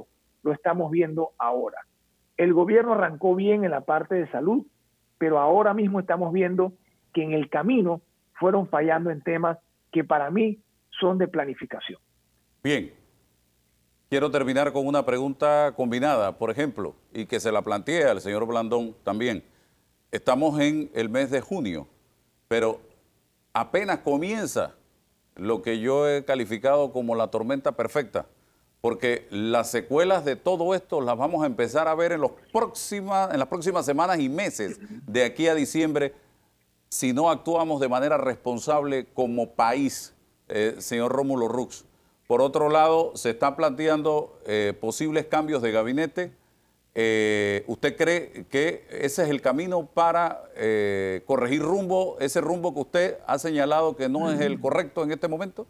lo estamos viendo ahora. El gobierno arrancó bien en la parte de salud, pero ahora mismo estamos viendo que en el camino fueron fallando en temas que para mí son de planificación. Bien, quiero terminar con una pregunta combinada, por ejemplo, y que se la planteé al señor Blandón también. Estamos en el mes de junio, pero apenas comienza lo que yo he calificado como la tormenta perfecta, porque las secuelas de todo esto las vamos a empezar a ver en las próximas semanas y meses de aquí a diciembre, si no actuamos de manera responsable como país, señor Rómulo Rux. Por otro lado, se están planteando posibles cambios de gabinete. ¿Usted cree que ese es el camino para corregir rumbo, ese rumbo que usted ha señalado que no es el correcto en este momento?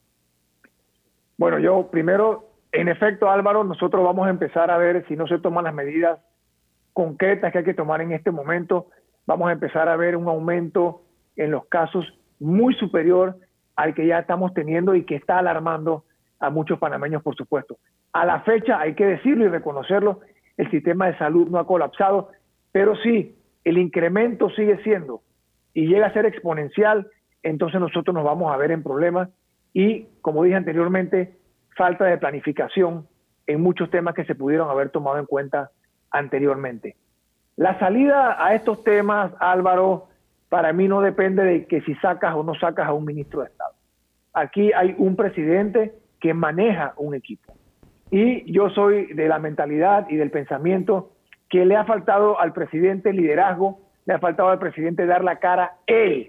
Bueno, yo primero, en efecto, Álvaro, nosotros vamos a empezar a ver si no se toman las medidas concretas que hay que tomar en este momento. Vamos a empezar a ver un aumento en los casos muy superior al que ya estamos teniendo y que está alarmando a muchos panameños, por supuesto. A la fecha, hay que decirlo y reconocerlo, el sistema de salud no ha colapsado, pero sí, el incremento sigue siendo y llega a ser exponencial, entonces nosotros nos vamos a ver en problemas y, como dije anteriormente, falta de planificación en muchos temas que se pudieron haber tomado en cuenta anteriormente. La salida a estos temas, Álvaro, para mí no depende de que si sacas o no sacas a un ministro de Estado. Aquí hay un presidente que maneja un equipo. Y yo soy de la mentalidad y del pensamiento que le ha faltado al presidente liderazgo, le ha faltado al presidente dar la cara él,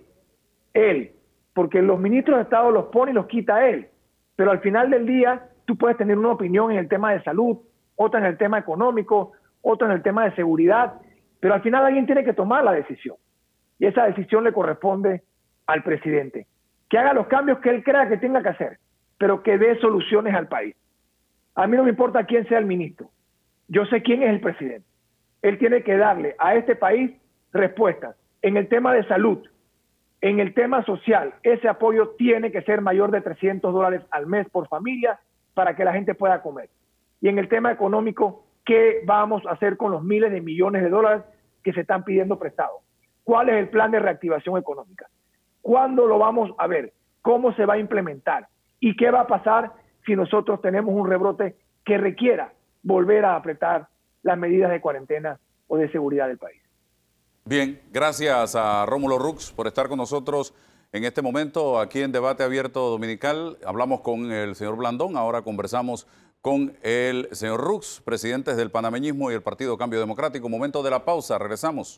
porque los ministros de Estado los pone y los quita él, pero al final del día tú puedes tener una opinión en el tema de salud, otra en el tema económico, otra en el tema de seguridad, pero al final alguien tiene que tomar la decisión y esa decisión le corresponde al presidente, que haga los cambios que él crea que tenga que hacer, pero que dé soluciones al país. A mí no me importa quién sea el ministro. Yo sé quién es el presidente. Él tiene que darle a este país respuestas. En el tema de salud, en el tema social, ese apoyo tiene que ser mayor de $300 al mes por familia para que la gente pueda comer. Y en el tema económico, ¿qué vamos a hacer con los miles de millones de dólares que se están pidiendo prestados? ¿Cuál es el plan de reactivación económica? ¿Cuándo lo vamos a ver? ¿Cómo se va a implementar? ¿Y qué va a pasar si nosotros tenemos un rebrote que requiera volver a apretar las medidas de cuarentena o de seguridad del país? Bien, gracias a Rómulo Rux por estar con nosotros en este momento aquí en Debate Abierto Dominical. Hablamos con el señor Blandón, ahora conversamos con el señor Rux, presidentes del panameñismo y el Partido Cambio Democrático. Momento de la pausa, regresamos.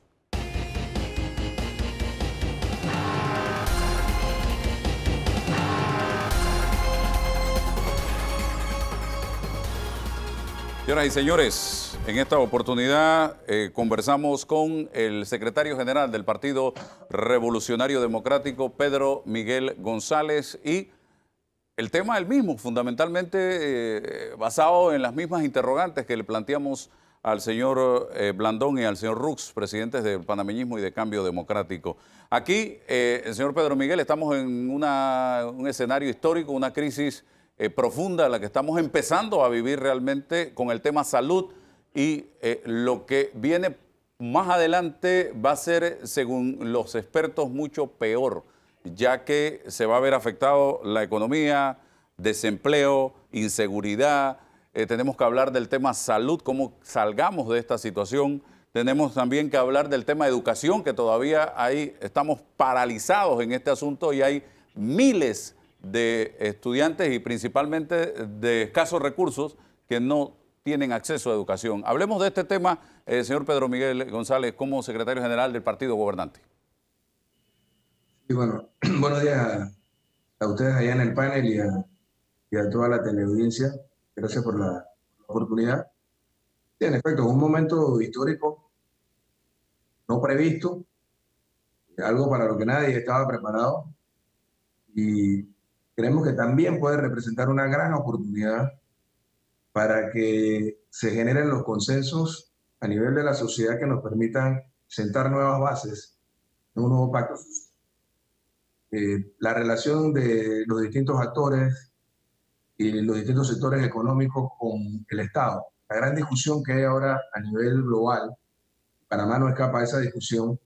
Señoras y señores, en esta oportunidad conversamos con el secretario general del Partido Revolucionario Democrático, Pedro Miguel González, y el tema es el mismo, fundamentalmente basado en las mismas interrogantes que le planteamos al señor Blandón y al señor Rux, presidentes del panameñismo y de Cambio Democrático. Aquí, el señor Pedro Miguel, estamos en un escenario histórico, una crisis profunda, la que estamos empezando a vivir realmente con el tema salud y lo que viene más adelante va a ser, según los expertos, mucho peor, ya que se va a ver afectado la economía, desempleo, inseguridad. Tenemos que hablar del tema salud, cómo salgamos de esta situación. Tenemos también que hablar del tema educación, que todavía estamos paralizados en este asunto y hay miles de estudiantes y principalmente de escasos recursos que no tienen acceso a educación. Hablemos de este tema, señor Pedro Miguel González, como secretario general del partido gobernante. Y bueno, buenos días a ustedes allá en el panel y a toda la teleaudiencia. Gracias por la oportunidad. Sí, en efecto, es un momento histórico, no previsto, algo para lo que nadie estaba preparado. Y creemos que también puede representar una gran oportunidad para que se generen los consensos a nivel de la sociedad que nos permitan sentar nuevas bases en un nuevo pacto. La relación de los distintos actores y los distintos sectores económicos con el Estado la gran discusión que hay ahora a nivel global, Panamá no escapa de esa discusión,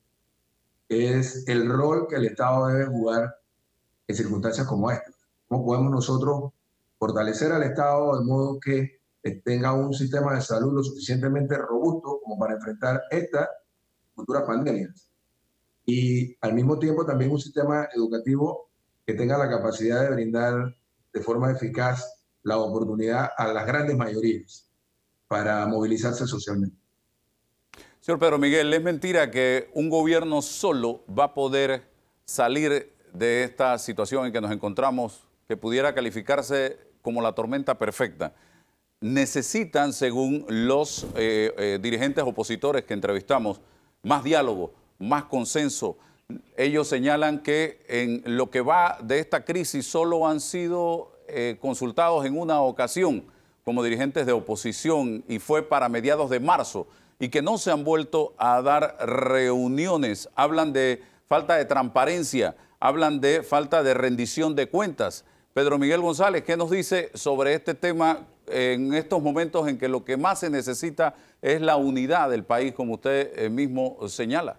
es el rol que el Estado debe jugar en circunstancias como esta. ¿Cómo podemos nosotros fortalecer al Estado de modo que tenga un sistema de salud lo suficientemente robusto como para enfrentar esta futuras pandemias? Y al mismo tiempo también un sistema educativo que tenga la capacidad de brindar de forma eficaz la oportunidad a las grandes mayorías para movilizarse socialmente. Señor Pedro Miguel, ¿es mentira que un gobierno solo va a poder salir de esta situación en que nos encontramos, que pudiera calificarse como la tormenta perfecta? Necesitan, según los dirigentes opositores que entrevistamos, más diálogo, más consenso. Ellos señalan que en lo que va de esta crisis solo han sido consultados en una ocasión como dirigentes de oposición y fue para mediados de marzo y que no se han vuelto a dar reuniones. Hablan de falta de transparencia, hablan de falta de rendición de cuentas. Pedro Miguel González, ¿qué nos dice sobre este tema en estos momentos en que lo que más se necesita es la unidad del país, como usted mismo señala?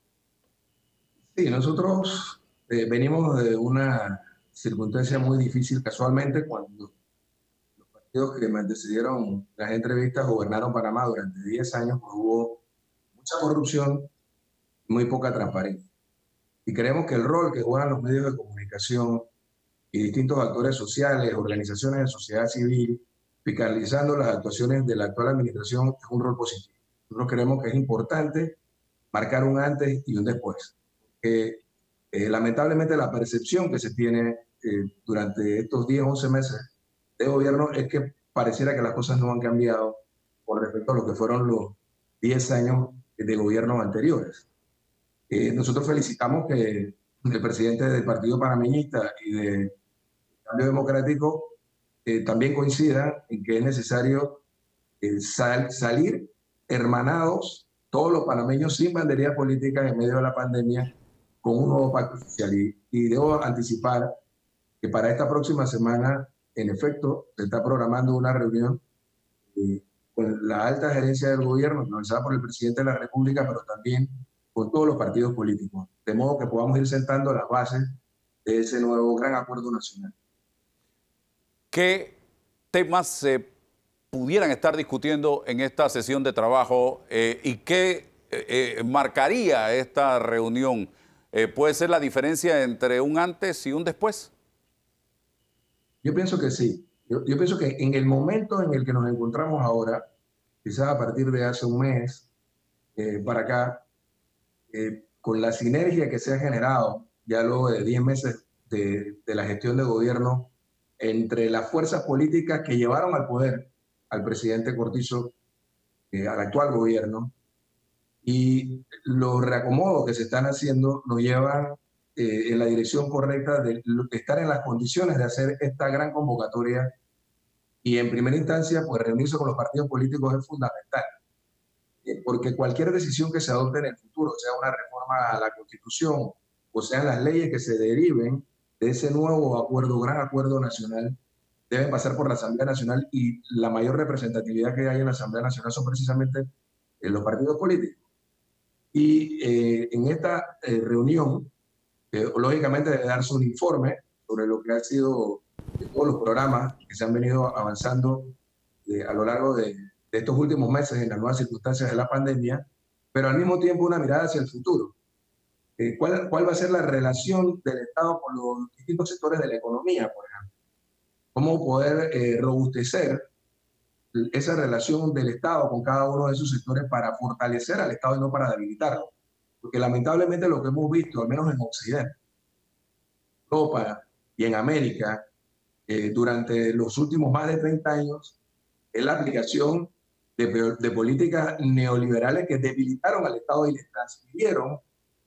Sí, nosotros venimos de una circunstancia muy difícil. Casualmente, cuando los partidos que me antecedieron las entrevistas gobernaron Panamá durante 10 años, pues hubo mucha corrupción y muy poca transparencia. Y creemos que el rol que juegan los medios de comunicación y distintos actores sociales, organizaciones de sociedad civil, fiscalizando las actuaciones de la actual administración, es un rol positivo. Nosotros creemos que es importante marcar un antes y un después. Lamentablemente la percepción que se tiene durante estos 10, 11 meses de gobierno es que pareciera que las cosas no han cambiado con respecto a lo que fueron los 10 años de gobiernos anteriores. Nosotros felicitamos que el presidente del Partido Panameñista y de Cambio Democrático también coincidan en que es necesario salir hermanados, todos los panameños sin banderías políticas en medio de la pandemia, con un nuevo pacto social. Y debo anticipar que para esta próxima semana, en efecto, se está programando una reunión con la alta gerencia del gobierno, encabezada por el presidente de la República, pero también con todos los partidos políticos, de modo que podamos ir sentando las bases de ese nuevo gran acuerdo nacional. ¿Qué temas se pudieran estar discutiendo en esta sesión de trabajo y qué marcaría esta reunión? ¿Puede ser la diferencia entre un antes y un después? Yo pienso que sí. Yo pienso que en el momento en el que nos encontramos ahora, quizás a partir de hace un mes para acá, con la sinergia que se ha generado ya luego de 10 meses de la gestión de gobierno entre las fuerzas políticas que llevaron al poder al presidente Cortizo, al actual gobierno, y los reacomodos que se están haciendo nos llevan en la dirección correcta de estar en las condiciones de hacer esta gran convocatoria y en primera instancia pues reunirse con los partidos políticos es fundamental, porque cualquier decisión que se adopte en el futuro, sea una reforma a la Constitución o sean las leyes que se deriven de ese nuevo acuerdo, gran acuerdo nacional, deben pasar por la Asamblea Nacional y la mayor representatividad que hay en la Asamblea Nacional son precisamente los partidos políticos. Y en esta reunión, lógicamente debe darse un informe sobre lo que ha sido todos los programas que se han venido avanzando a lo largo de estos últimos meses en las nuevas circunstancias de la pandemia, pero al mismo tiempo una mirada hacia el futuro. ¿Cuál va a ser la relación del Estado con los distintos sectores de la economía, por ejemplo? ¿Cómo poder robustecer esa relación del Estado con cada uno de esos sectores para fortalecer al Estado y no para debilitarlo? Porque lamentablemente lo que hemos visto, al menos en Occidente, Europa y en América, durante los últimos más de 30 años, es la aplicación de políticas neoliberales que debilitaron al Estado y le transfirieron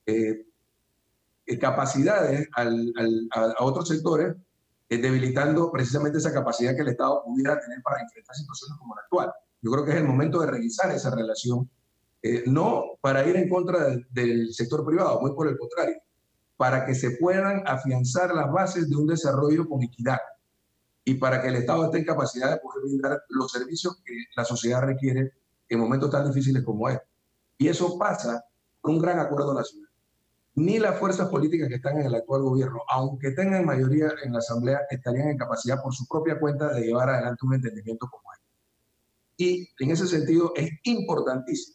capacidades a otros sectores, debilitando precisamente esa capacidad que el Estado pudiera tener para enfrentar situaciones como la actual. Yo creo que es el momento de revisar esa relación, no para ir en contra del sector privado, muy por el contrario, para que se puedan afianzar las bases de un desarrollo con equidad y para que el Estado esté en capacidad de poder brindar los servicios que la sociedad requiere en momentos tan difíciles como este. Y eso pasa por un gran acuerdo nacional. Ni las fuerzas políticas que están en el actual gobierno, aunque tengan mayoría en la Asamblea, estarían en capacidad por su propia cuenta de llevar adelante un entendimiento como este. Y en ese sentido es importantísimo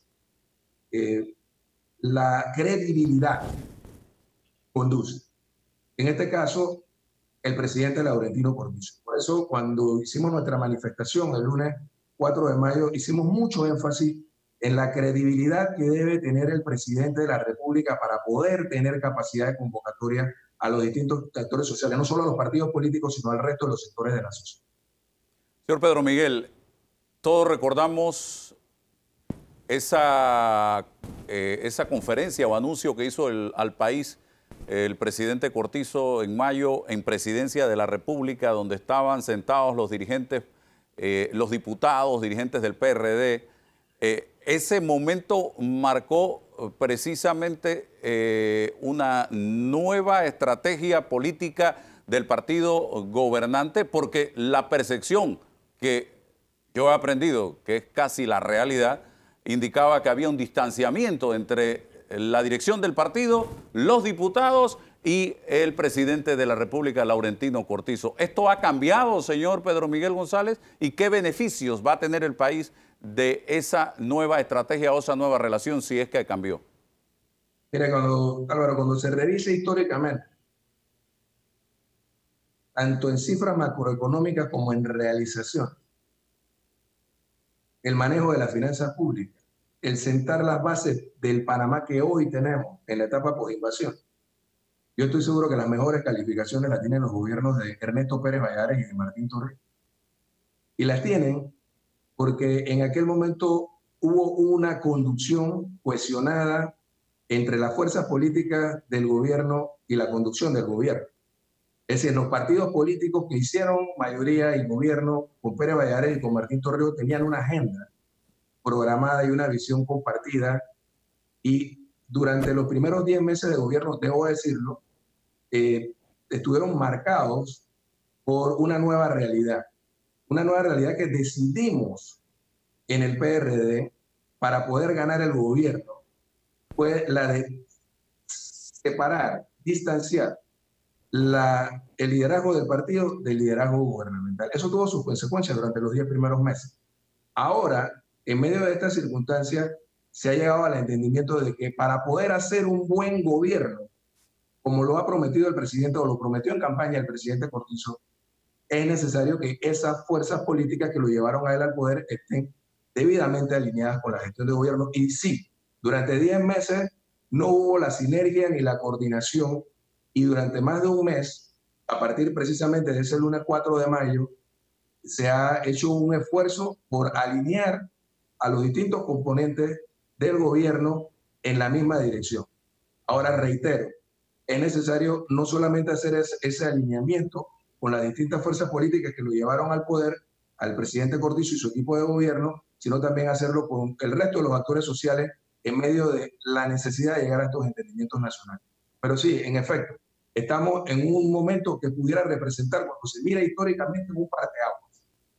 la credibilidad conduce. En este caso, el presidente Laurentino Cortizo. Por eso, cuando hicimos nuestra manifestación el lunes 4 de mayo, hicimos mucho énfasis en la credibilidad que debe tener el presidente de la República para poder tener capacidad de convocatoria a los distintos actores sociales, no solo a los partidos políticos, sino al resto de los sectores de la sociedad. Señor Pedro Miguel, todos recordamos esa conferencia o anuncio que hizo al país el presidente Cortizo en mayo en Presidencia de la República, donde estaban sentados los dirigentes, los diputados, dirigentes del PRD. Ese momento marcó precisamente una nueva estrategia política del partido gobernante, porque la percepción que yo he aprendido, que es casi la realidad, indicaba que había un distanciamiento entre la dirección del partido, los diputados y el presidente de la República, Laurentino Cortizo. ¿Esto ha cambiado, señor Pedro Miguel González? ¿Y qué beneficios va a tener el país de esa nueva estrategia o esa nueva relación, si es que cambió? Mire, Álvaro, cuando se revise históricamente, tanto en cifras macroeconómicas como en realización, el manejo de las finanzas públicas, el sentar las bases del Panamá que hoy tenemos en la etapa post-invasión, yo estoy seguro que las mejores calificaciones las tienen los gobiernos de Ernesto Pérez Valladares y de Martín Torrijos. Y las tienen porque en aquel momento hubo una conducción cohesionada entre las fuerzas políticas del gobierno y la conducción del gobierno. Es decir, los partidos políticos que hicieron mayoría y gobierno con Pérez Valladares y con Martín Torrijos tenían una agenda programada y una visión compartida, y durante los primeros 10 meses de gobierno, debo decirlo, estuvieron marcados por una nueva realidad que decidimos en el PRD para poder ganar el gobierno, fue la de separar, distanciar el liderazgo del partido del liderazgo gubernamental. Eso tuvo sus consecuencias durante los 10 primeros meses. Ahora, en medio de estas circunstancias, se ha llegado al entendimiento de que para poder hacer un buen gobierno, como lo ha prometido el presidente o lo prometió en campaña el presidente Cortizo, es necesario que esas fuerzas políticas que lo llevaron a él al poder estén debidamente alineadas con la gestión de gobierno. Y sí, durante 10 meses no hubo la sinergia ni la coordinación, y durante más de un mes, a partir precisamente de ese lunes 4 de mayo, se ha hecho un esfuerzo por alinear a los distintos componentes del gobierno en la misma dirección. Ahora reitero, es necesario no solamente hacer ese alineamiento con las distintas fuerzas políticas que lo llevaron al poder, al presidente Cortizo y su equipo de gobierno, sino también hacerlo con el resto de los actores sociales en medio de la necesidad de llegar a estos entendimientos nacionales. Pero sí, en efecto, estamos en un momento que pudiera representar, cuando se mira históricamente, un parteaguas.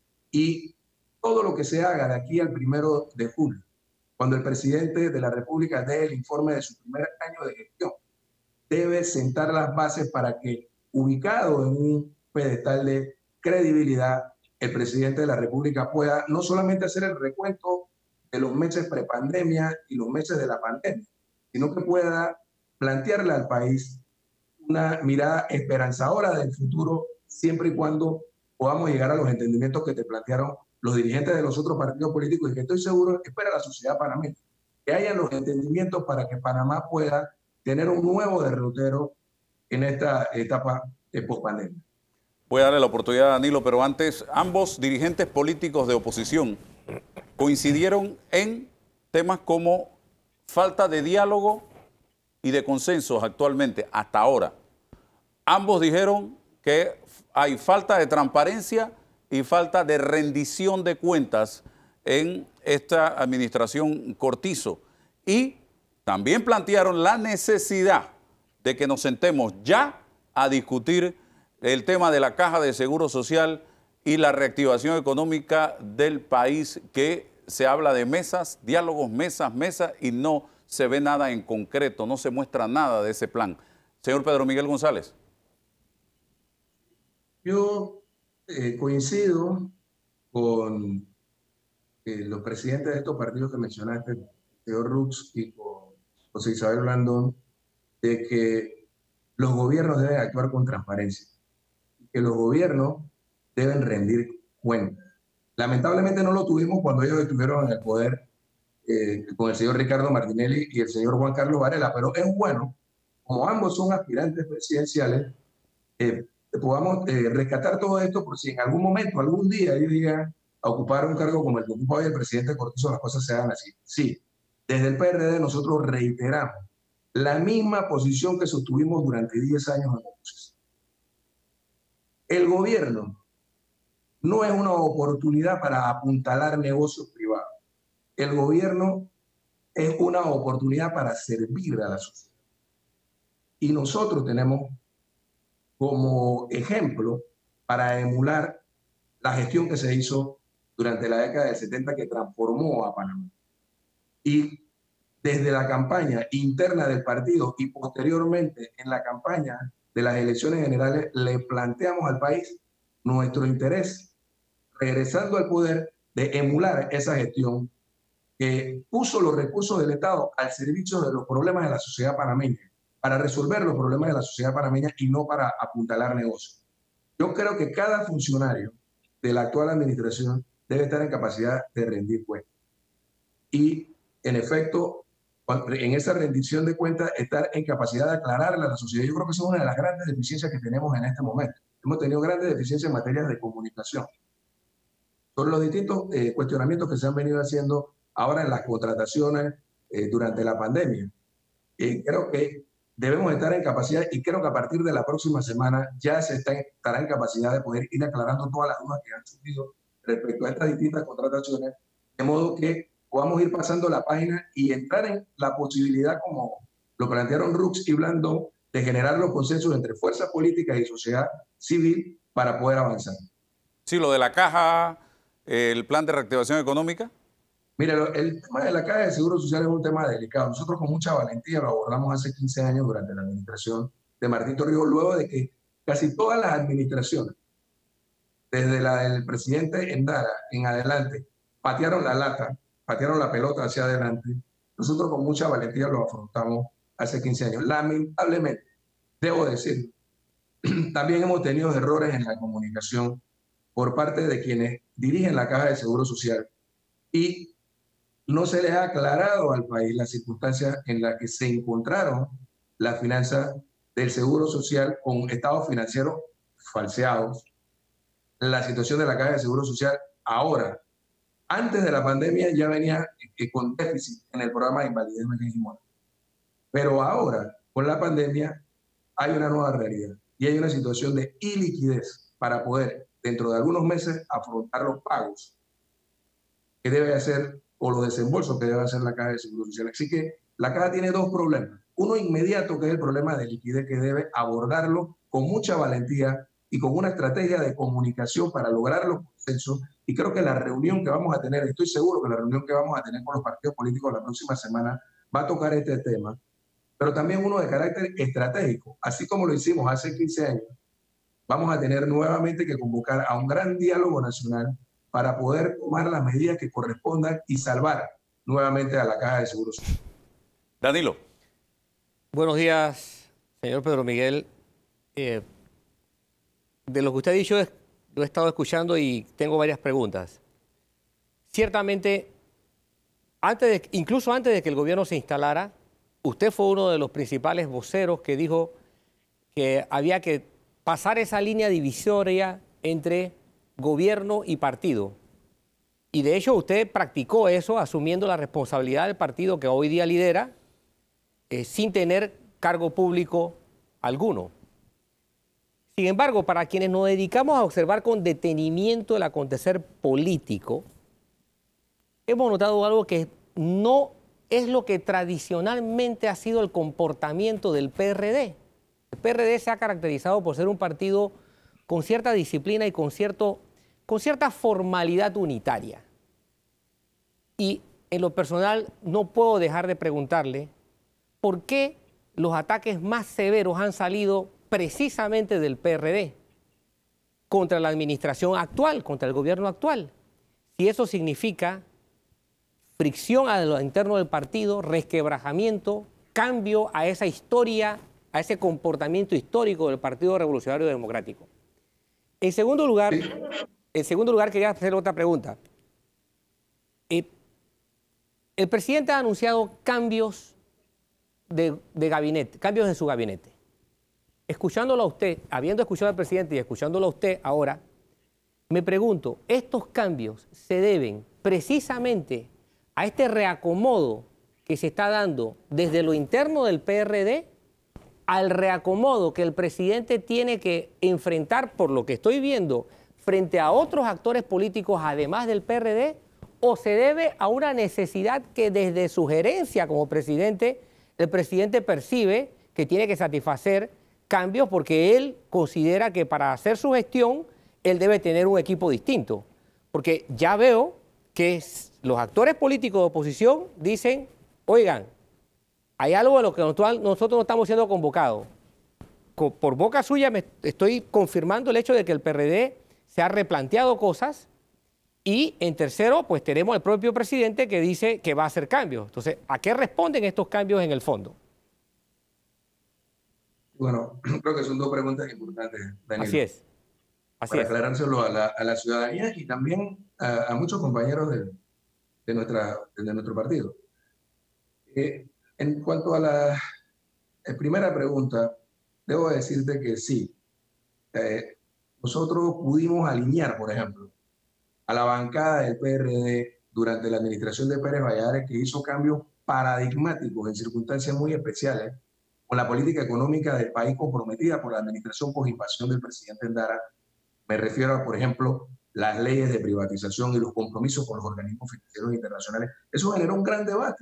Y todo lo que se haga de aquí al 1 de julio, cuando el presidente de la República dé el informe de su primer año de gestión, debe sentar las bases para que, ubicado en un pedestal de credibilidad, el presidente de la República pueda no solamente hacer el recuento de los meses prepandemia y los meses de la pandemia, sino que pueda plantearle al país una mirada esperanzadora del futuro, siempre y cuando podamos llegar a los entendimientos que te plantearon los dirigentes de los otros partidos políticos, y que estoy seguro espera la sociedad panameña, que hayan los entendimientos para que Panamá pueda tener un nuevo derrotero en esta etapa de pospandemia. Voy a darle la oportunidad a Danilo, pero antes, ambos dirigentes políticos de oposición coincidieron en temas como falta de diálogo y de consensos actualmente, hasta ahora. Ambos dijeron que hay falta de transparencia y falta de rendición de cuentas en esta administración Cortizo. Y también plantearon la necesidad de que nos sentemos ya a discutir el tema de la Caja de Seguro Social y la reactivación económica del país, que se habla de mesas, diálogos, mesas, y no se ve nada en concreto, no se muestra nada de ese plan. Señor Pedro Miguel González. Yo coincido con los presidentes de estos partidos que mencionaste, el señor Rux y con José Isabel Blandón, de que los gobiernos deben actuar con transparencia, que los gobiernos deben rendir cuentas. Lamentablemente no lo tuvimos cuando ellos estuvieron en el poder con el señor Ricardo Martinelli y el señor Juan Carlos Varela, pero es bueno, como ambos son aspirantes presidenciales, podamos rescatar todo esto por si en algún momento, algún día ellos llegan a ocupar un cargo como el que ocupa hoy el presidente Cortizo, las cosas se hagan así. Sí, desde el PRD nosotros reiteramos la misma posición que sostuvimos durante 10 años en la oposición. El gobierno no es una oportunidad para apuntalar negocios privados. El gobierno es una oportunidad para servir a la sociedad. Y nosotros tenemos como ejemplo para emular la gestión que se hizo durante la década del 70 que transformó a Panamá. Y desde la campaña interna del partido y posteriormente en la campaña de las elecciones generales le planteamos al país nuestro interés, regresando al poder, de emular esa gestión que puso los recursos del Estado al servicio de los problemas de la sociedad panameña, para resolver los problemas de la sociedad panameña y no para apuntalar negocios. Yo creo que cada funcionario de la actual administración debe estar en capacidad de rendir cuentas. Y, en efecto, en esa rendición de cuentas, estar en capacidad de aclararle a la sociedad. Yo creo que esa es una de las grandes deficiencias que tenemos en este momento. Hemos tenido grandes deficiencias en materia de comunicación. Son los distintos cuestionamientos que se han venido haciendo ahora en las contrataciones durante la pandemia. Creo que debemos estar en capacidad, y creo que a partir de la próxima semana ya se estará en capacidad de poder ir aclarando todas las dudas que han surgido respecto a estas distintas contrataciones, de modo que podamos ir pasando la página y entrar en la posibilidad, como lo plantearon Rux y Blandón, de generar los consensos entre fuerzas políticas y sociedad civil para poder avanzar. Sí, lo de la caja, el plan de reactivación económica. Mire, el tema de la Caja de Seguro Social es un tema delicado. Nosotros con mucha valentía lo abordamos hace 15 años durante la administración de Martín Torrijos, luego de que casi todas las administraciones, desde la del presidente Endara en adelante, patearon la lata, patearon la pelota hacia adelante. Nosotros con mucha valentía lo afrontamos hace 15 años. Lamentablemente, debo decir, también hemos tenido errores en la comunicación por parte de quienes dirigen la Caja de Seguro Social y no se les ha aclarado al país las circunstancias en las que se encontraron las finanzas del Seguro Social con estados financieros falseados, la situación de la Caja de Seguro Social ahora. Antes de la pandemia ya venía con déficit en el programa de invalidez, vejez y muerte. Pero ahora, con la pandemia, hay una nueva realidad y hay una situación de iliquidez para poder, dentro de algunos meses, afrontar los pagos que debe hacer o los desembolsos que debe hacer la Caja de Seguro Social. Así que la Caja tiene dos problemas. Uno inmediato, que es el problema de liquidez, que debe abordarlo con mucha valentía y con una estrategia de comunicación para lograr los consensos. Y creo que la reunión que vamos a tener, estoy seguro que la reunión que vamos a tener con los partidos políticos la próxima semana va a tocar este tema, pero también uno de carácter estratégico. Así como lo hicimos hace 15 años, vamos a tener nuevamente que convocar a un gran diálogo nacional para poder tomar las medidas que correspondan y salvar nuevamente a la Caja de Seguros. Danilo. Buenos días, señor Pedro Miguel. De lo que usted ha dicho, lo he estado escuchando y tengo varias preguntas. Ciertamente, incluso antes de que el gobierno se instalara, usted fue uno de los principales voceros que dijo que había que pasar esa línea divisoria entre gobierno y partido. Y de hecho usted practicó eso asumiendo la responsabilidad del partido que hoy día lidera sin tener cargo público alguno. Sin embargo, para quienes nos dedicamos a observar con detenimiento el acontecer político, hemos notado algo que no es lo que tradicionalmente ha sido el comportamiento del PRD. El PRD se ha caracterizado por ser un partido con cierta disciplina y con cierto con cierta formalidad unitaria. Y en lo personal no puedo dejar de preguntarle por qué los ataques más severos han salido precisamente del PRD contra la administración actual, contra el gobierno actual. Si eso significa fricción a lo interno del partido, resquebrajamiento, cambio a esa historia, a ese comportamiento histórico del Partido Revolucionario Democrático. En segundo lugar, quería hacer otra pregunta. El presidente ha anunciado cambios de gabinete, cambios en su gabinete. Escuchándolo a usted, habiendo escuchado al presidente y escuchándolo a usted ahora, me pregunto, ¿estos cambios se deben precisamente a este reacomodo que se está dando desde lo interno del PRD al reacomodo que el presidente tiene que enfrentar, por lo que estoy viendo, frente a otros actores políticos además del PRD, o se debe a una necesidad que desde su gerencia como presidente, el presidente percibe que tiene que satisfacer cambios porque él considera que para hacer su gestión él debe tener un equipo distinto? Porque ya veo que los actores políticos de oposición dicen, oigan, hay algo en lo que nosotros no estamos siendo convocados. Por boca suya me estoy confirmando el hecho de que el PRD se ha replanteado cosas. Y en tercero, pues tenemos al propio presidente que dice que va a hacer cambios. Entonces, ¿a qué responden estos cambios en el fondo? Bueno, creo que son dos preguntas importantes, Daniel. Así es. Para aclarárselo a la ciudadanía y también a muchos compañeros de nuestro partido. En cuanto a la primera pregunta, debo decirte que sí. Nosotros pudimos alinear, por ejemplo, a la bancada del PRD durante la administración de Pérez Valladares, que hizo cambios paradigmáticos en circunstancias muy especiales con la política económica del país comprometida por la administración post-invasión del presidente Endara. Me refiero a, por ejemplo, las leyes de privatización y los compromisos con los organismos financieros internacionales. Eso generó un gran debate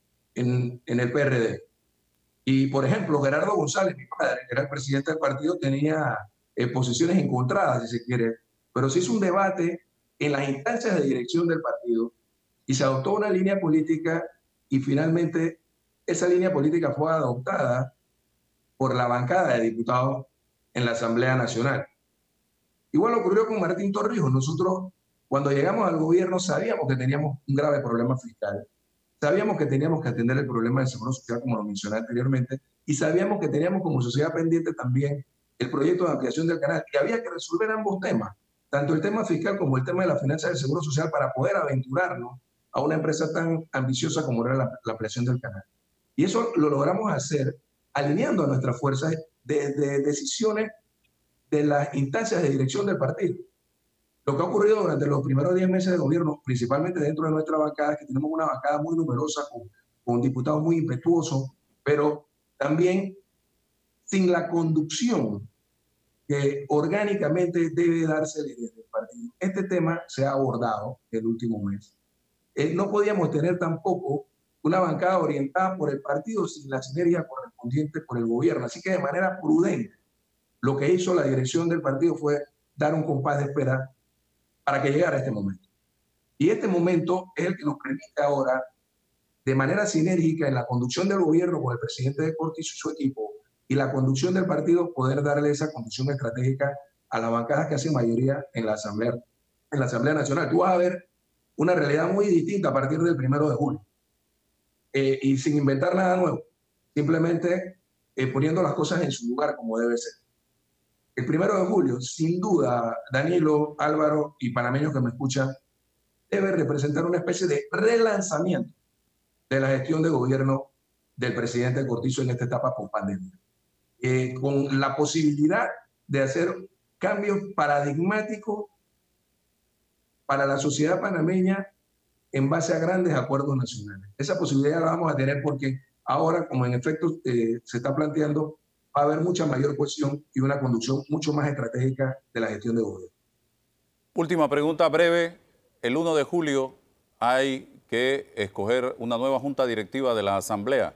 en el PRD. Y, por ejemplo, Gerardo González, mi padre, que era el presidente del partido, tenía posiciones encontradas, si se quiere, pero se hizo un debate en las instancias de dirección del partido y se adoptó una línea política y finalmente esa línea política fue adoptada por la bancada de diputados en la Asamblea Nacional. Igual ocurrió con Martín Torrijos. Nosotros, cuando llegamos al gobierno, sabíamos que teníamos un grave problema fiscal, sabíamos que teníamos que atender el problema del seguro social, como lo mencioné anteriormente, y sabíamos que teníamos como sociedad pendiente también el proyecto de ampliación del canal, y había que resolver ambos temas, tanto el tema fiscal como el tema de la finanza del seguro social, para poder aventurarnos a una empresa tan ambiciosa como era la ampliación del canal. Y eso lo logramos hacer alineando a nuestras fuerzas de decisiones de las instancias de dirección del partido. Lo que ha ocurrido durante los primeros 10 meses de gobierno, principalmente dentro de nuestra bancada, es que tenemos una bancada muy numerosa, con diputados muy impetuosos, pero también sin la conducción que orgánicamente debe darse desde el partido. Este tema se ha abordado el último mes. No podíamos tener tampoco una bancada orientada por el partido sin la sinergia correspondiente por el gobierno. Así que de manera prudente, lo que hizo la dirección del partido fue dar un compás de espera para que llegara este momento. Y este momento es el que nos permite ahora, de manera sinérgica en la conducción del gobierno con el presidente de Cortizo y su equipo, y la conducción del partido, poder darle esa conducción estratégica a las bancadas que hacen mayoría en la Asamblea Nacional. Tú vas a ver una realidad muy distinta a partir del 1 de julio. Y sin inventar nada nuevo, simplemente poniendo las cosas en su lugar como debe ser. El 1 de julio, sin duda, Danilo, Álvaro y panameños que me escuchan, debe representar una especie de relanzamiento de la gestión de gobierno del presidente Cortizo en esta etapa post-pandemia. Con la posibilidad de hacer cambios paradigmáticos para la sociedad panameña en base a grandes acuerdos nacionales. Esa posibilidad la vamos a tener porque ahora, como en efecto se está planteando, va a haber mucha mayor cohesión y una conducción mucho más estratégica de la gestión de gobierno. Última pregunta breve. El 1 de julio hay que escoger una nueva junta directiva de la Asamblea.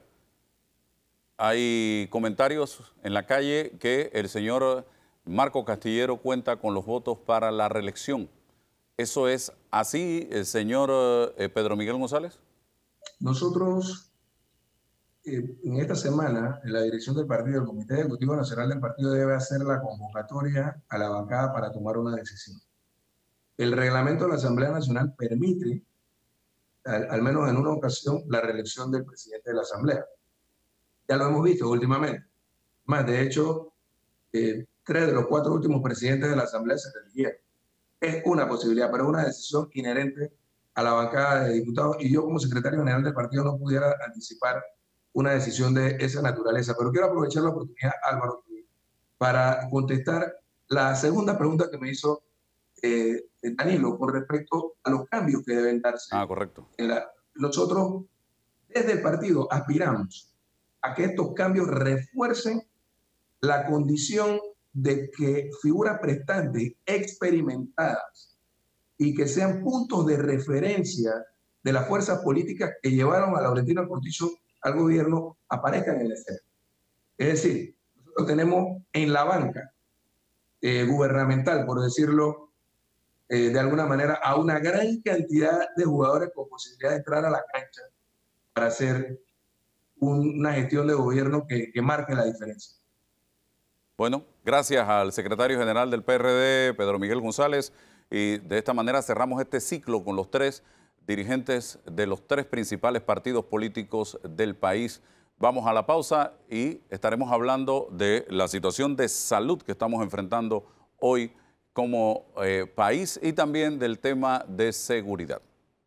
Hay comentarios en la calle que el señor Marco Castillero cuenta con los votos para la reelección. ¿Eso es así, señor Pedro Miguel González? Nosotros, en esta semana, en la dirección del partido, el Comité Ejecutivo Nacional del partido debe hacer la convocatoria a la bancada para tomar una decisión. El reglamento de la Asamblea Nacional permite, al menos en una ocasión, la reelección del presidente de la Asamblea. Ya lo hemos visto últimamente. Más, de hecho, 3 de los 4 últimos presidentes de la Asamblea se reeligieron. Es una posibilidad, pero es una decisión inherente a la bancada de diputados, y yo como secretario general del partido no pudiera anticipar una decisión de esa naturaleza. Pero quiero aprovechar la oportunidad, Álvaro, para contestar la segunda pregunta que me hizo Danilo con respecto a los cambios que deben darse. Correcto. Nosotros, desde el partido, aspiramos a que estos cambios refuercen la condición de que figuras prestantes experimentadas y que sean puntos de referencia de las fuerzas políticas que llevaron a Laurentino Cortizo al gobierno aparezcan en el escena. Es decir, nosotros tenemos en la banca gubernamental, por decirlo de alguna manera, a una gran cantidad de jugadores con posibilidad de entrar a la cancha para hacer una gestión de gobierno que marque la diferencia. Bueno, gracias al secretario general del PRD, Pedro Miguel González, y de esta manera cerramos este ciclo con los 3 dirigentes de los 3 principales partidos políticos del país. Vamos a la pausa y estaremos hablando de la situación de salud que estamos enfrentando hoy como país y también del tema de seguridad.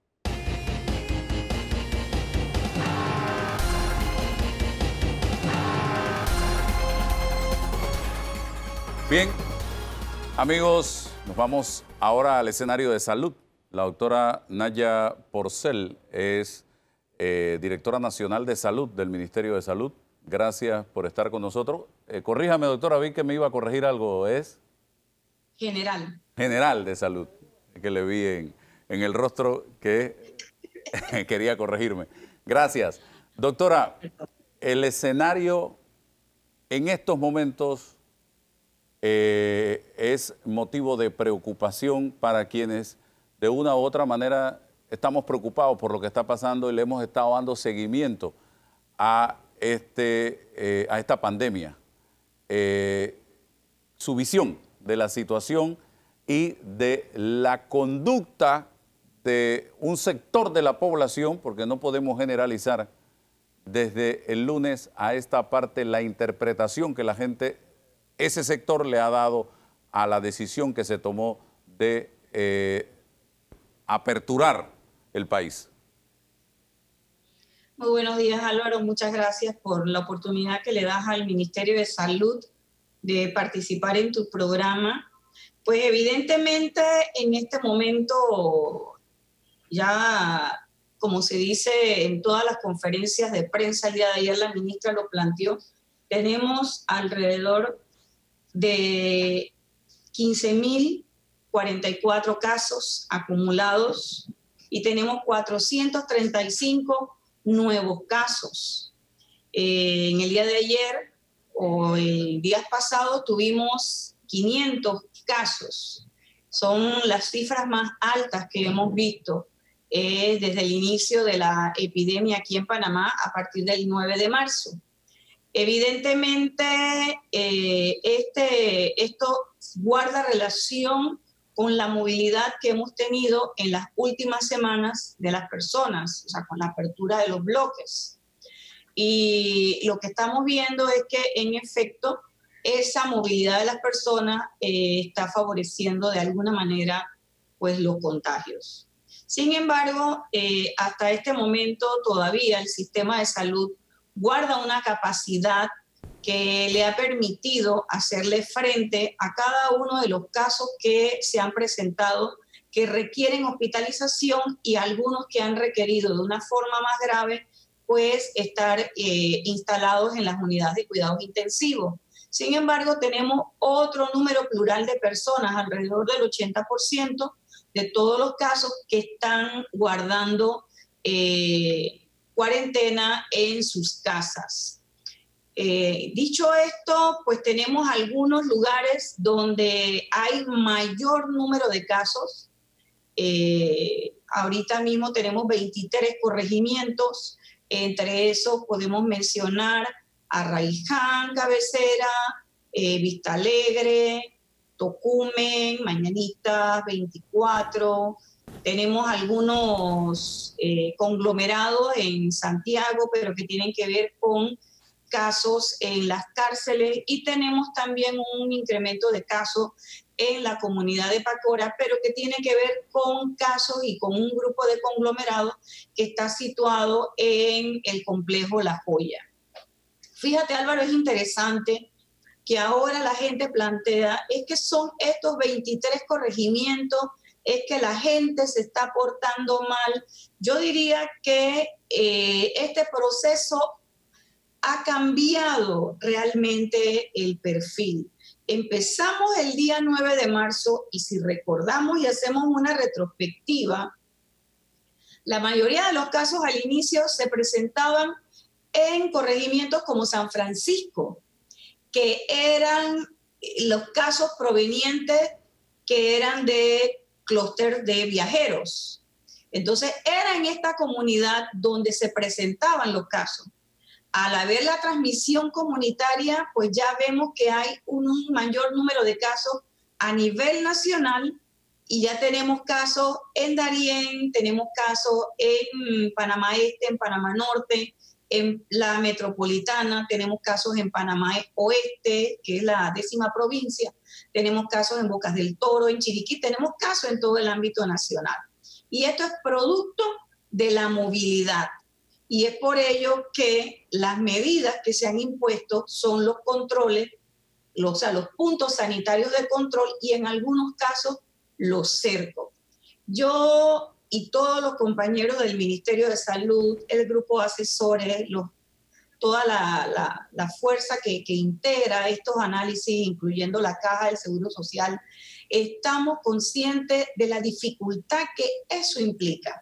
Bien, amigos, nos vamos ahora al escenario de salud. La doctora Naya Porcel es directora nacional de salud del Ministerio de Salud. Gracias por estar con nosotros. Corríjame, doctora, vi que me iba a corregir algo. ¿Es? General. General de salud, que le vi en el rostro que quería corregirme. Gracias. Doctora, el escenario en estos momentos es motivo de preocupación para quienes de una u otra manera estamos preocupados por lo que está pasando y le hemos estado dando seguimiento a esta pandemia. Su visión de la situación y de la conducta de un sector de la población, porque no podemos generalizar desde el lunes a esta parte la interpretación que la gente, ese sector le ha dado a la decisión que se tomó de aperturar el país. Muy buenos días, Álvaro. Muchas gracias por la oportunidad que le das al Ministerio de Salud de participar en tu programa. Pues evidentemente en este momento, ya como se dice en todas las conferencias de prensa, el día de ayer la ministra lo planteó, tenemos alrededor de 15.044 casos acumulados y tenemos 435 nuevos casos. En el día de ayer o en días pasados tuvimos 500 casos. Son las cifras más altas que hemos visto desde el inicio de la epidemia aquí en Panamá a partir del 9 de marzo. Evidentemente, esto guarda relación con la movilidad que hemos tenido en las últimas semanas de las personas, o sea, con la apertura de los bloques. Y lo que estamos viendo es que, en efecto, esa movilidad de las personas está favoreciendo de alguna manera pues, los contagios. Sin embargo, hasta este momento todavía el sistema de salud guarda una capacidad que le ha permitido hacerle frente a cada uno de los casos que se han presentado, que requieren hospitalización y algunos que han requerido de una forma más grave, pues estar instalados en las unidades de cuidados intensivos. Sin embargo, tenemos otro número plural de personas, alrededor del 80% de todos los casos que están guardando cuarentena en sus casas. Dicho esto, pues tenemos algunos lugares donde hay mayor número de casos Ahorita mismo tenemos 23 corregimientos, entre esos podemos mencionar Arraiján, Cabecera, Vista Alegre, Tocumen, Mañanitas, 24. Tenemos algunos conglomerados en Santiago, pero que tienen que ver con casos en las cárceles, y tenemos también un incremento de casos en la comunidad de Pacora, pero que tiene que ver con casos y con un grupo de conglomerados que está situado en el complejo La Joya. Fíjate, Álvaro, es interesante que ahora la gente plantea, es que son estos 23 corregimientos, es que la gente se está portando mal. Yo diría que este proceso ha cambiado realmente el perfil. Empezamos el día 9 de marzo y si recordamos y hacemos una retrospectiva, la mayoría de los casos al inicio se presentaban en corregimientos como San Francisco, que eran los casos provenientes que eran de clúster de viajeros. Entonces era en esta comunidad donde se presentaban los casos. Al haber la transmisión comunitaria, pues ya vemos que hay un mayor número de casos a nivel nacional y ya tenemos casos en Darién, tenemos casos en Panamá Este, en Panamá Norte, en la metropolitana, tenemos casos en Panamá Oeste, que es la 10ª provincia, tenemos casos en Bocas del Toro, en Chiriquí, tenemos casos en todo el ámbito nacional. Y esto es producto de la movilidad. Y es por ello que las medidas que se han impuesto son los controles, los puntos sanitarios de control y en algunos casos los cercos. Yo y todos los compañeros del Ministerio de Salud, el grupo de asesores, toda la fuerza que integra estos análisis, incluyendo la Caja del Seguro Social, estamos conscientes de la dificultad que eso implica.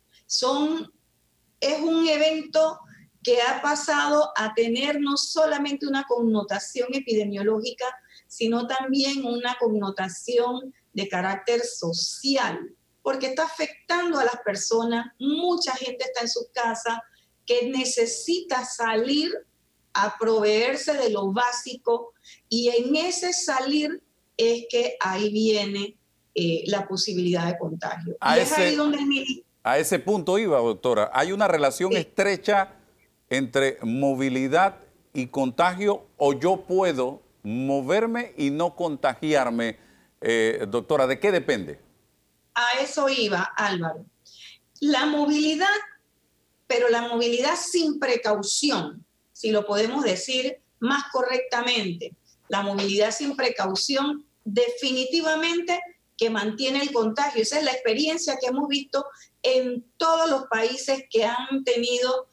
Es un evento que ha pasado a tener no solamente una connotación epidemiológica, sino también una connotación de carácter social, porque está afectando a las personas. Mucha gente está en sus casas que necesita salir a proveerse de lo básico, y en ese salir es que ahí viene la posibilidad de contagio. Y es ahí donde a ese punto iba, doctora. Hay una relación estrecha entre movilidad y contagio, o yo puedo moverme y no contagiarme. Doctora, ¿de qué depende? A eso iba, Álvaro. La movilidad, pero la movilidad sin precaución, si lo podemos decir más correctamente. La movilidad sin precaución definitivamente que mantiene el contagio. Esa es la experiencia que hemos visto en todos los países que han tenido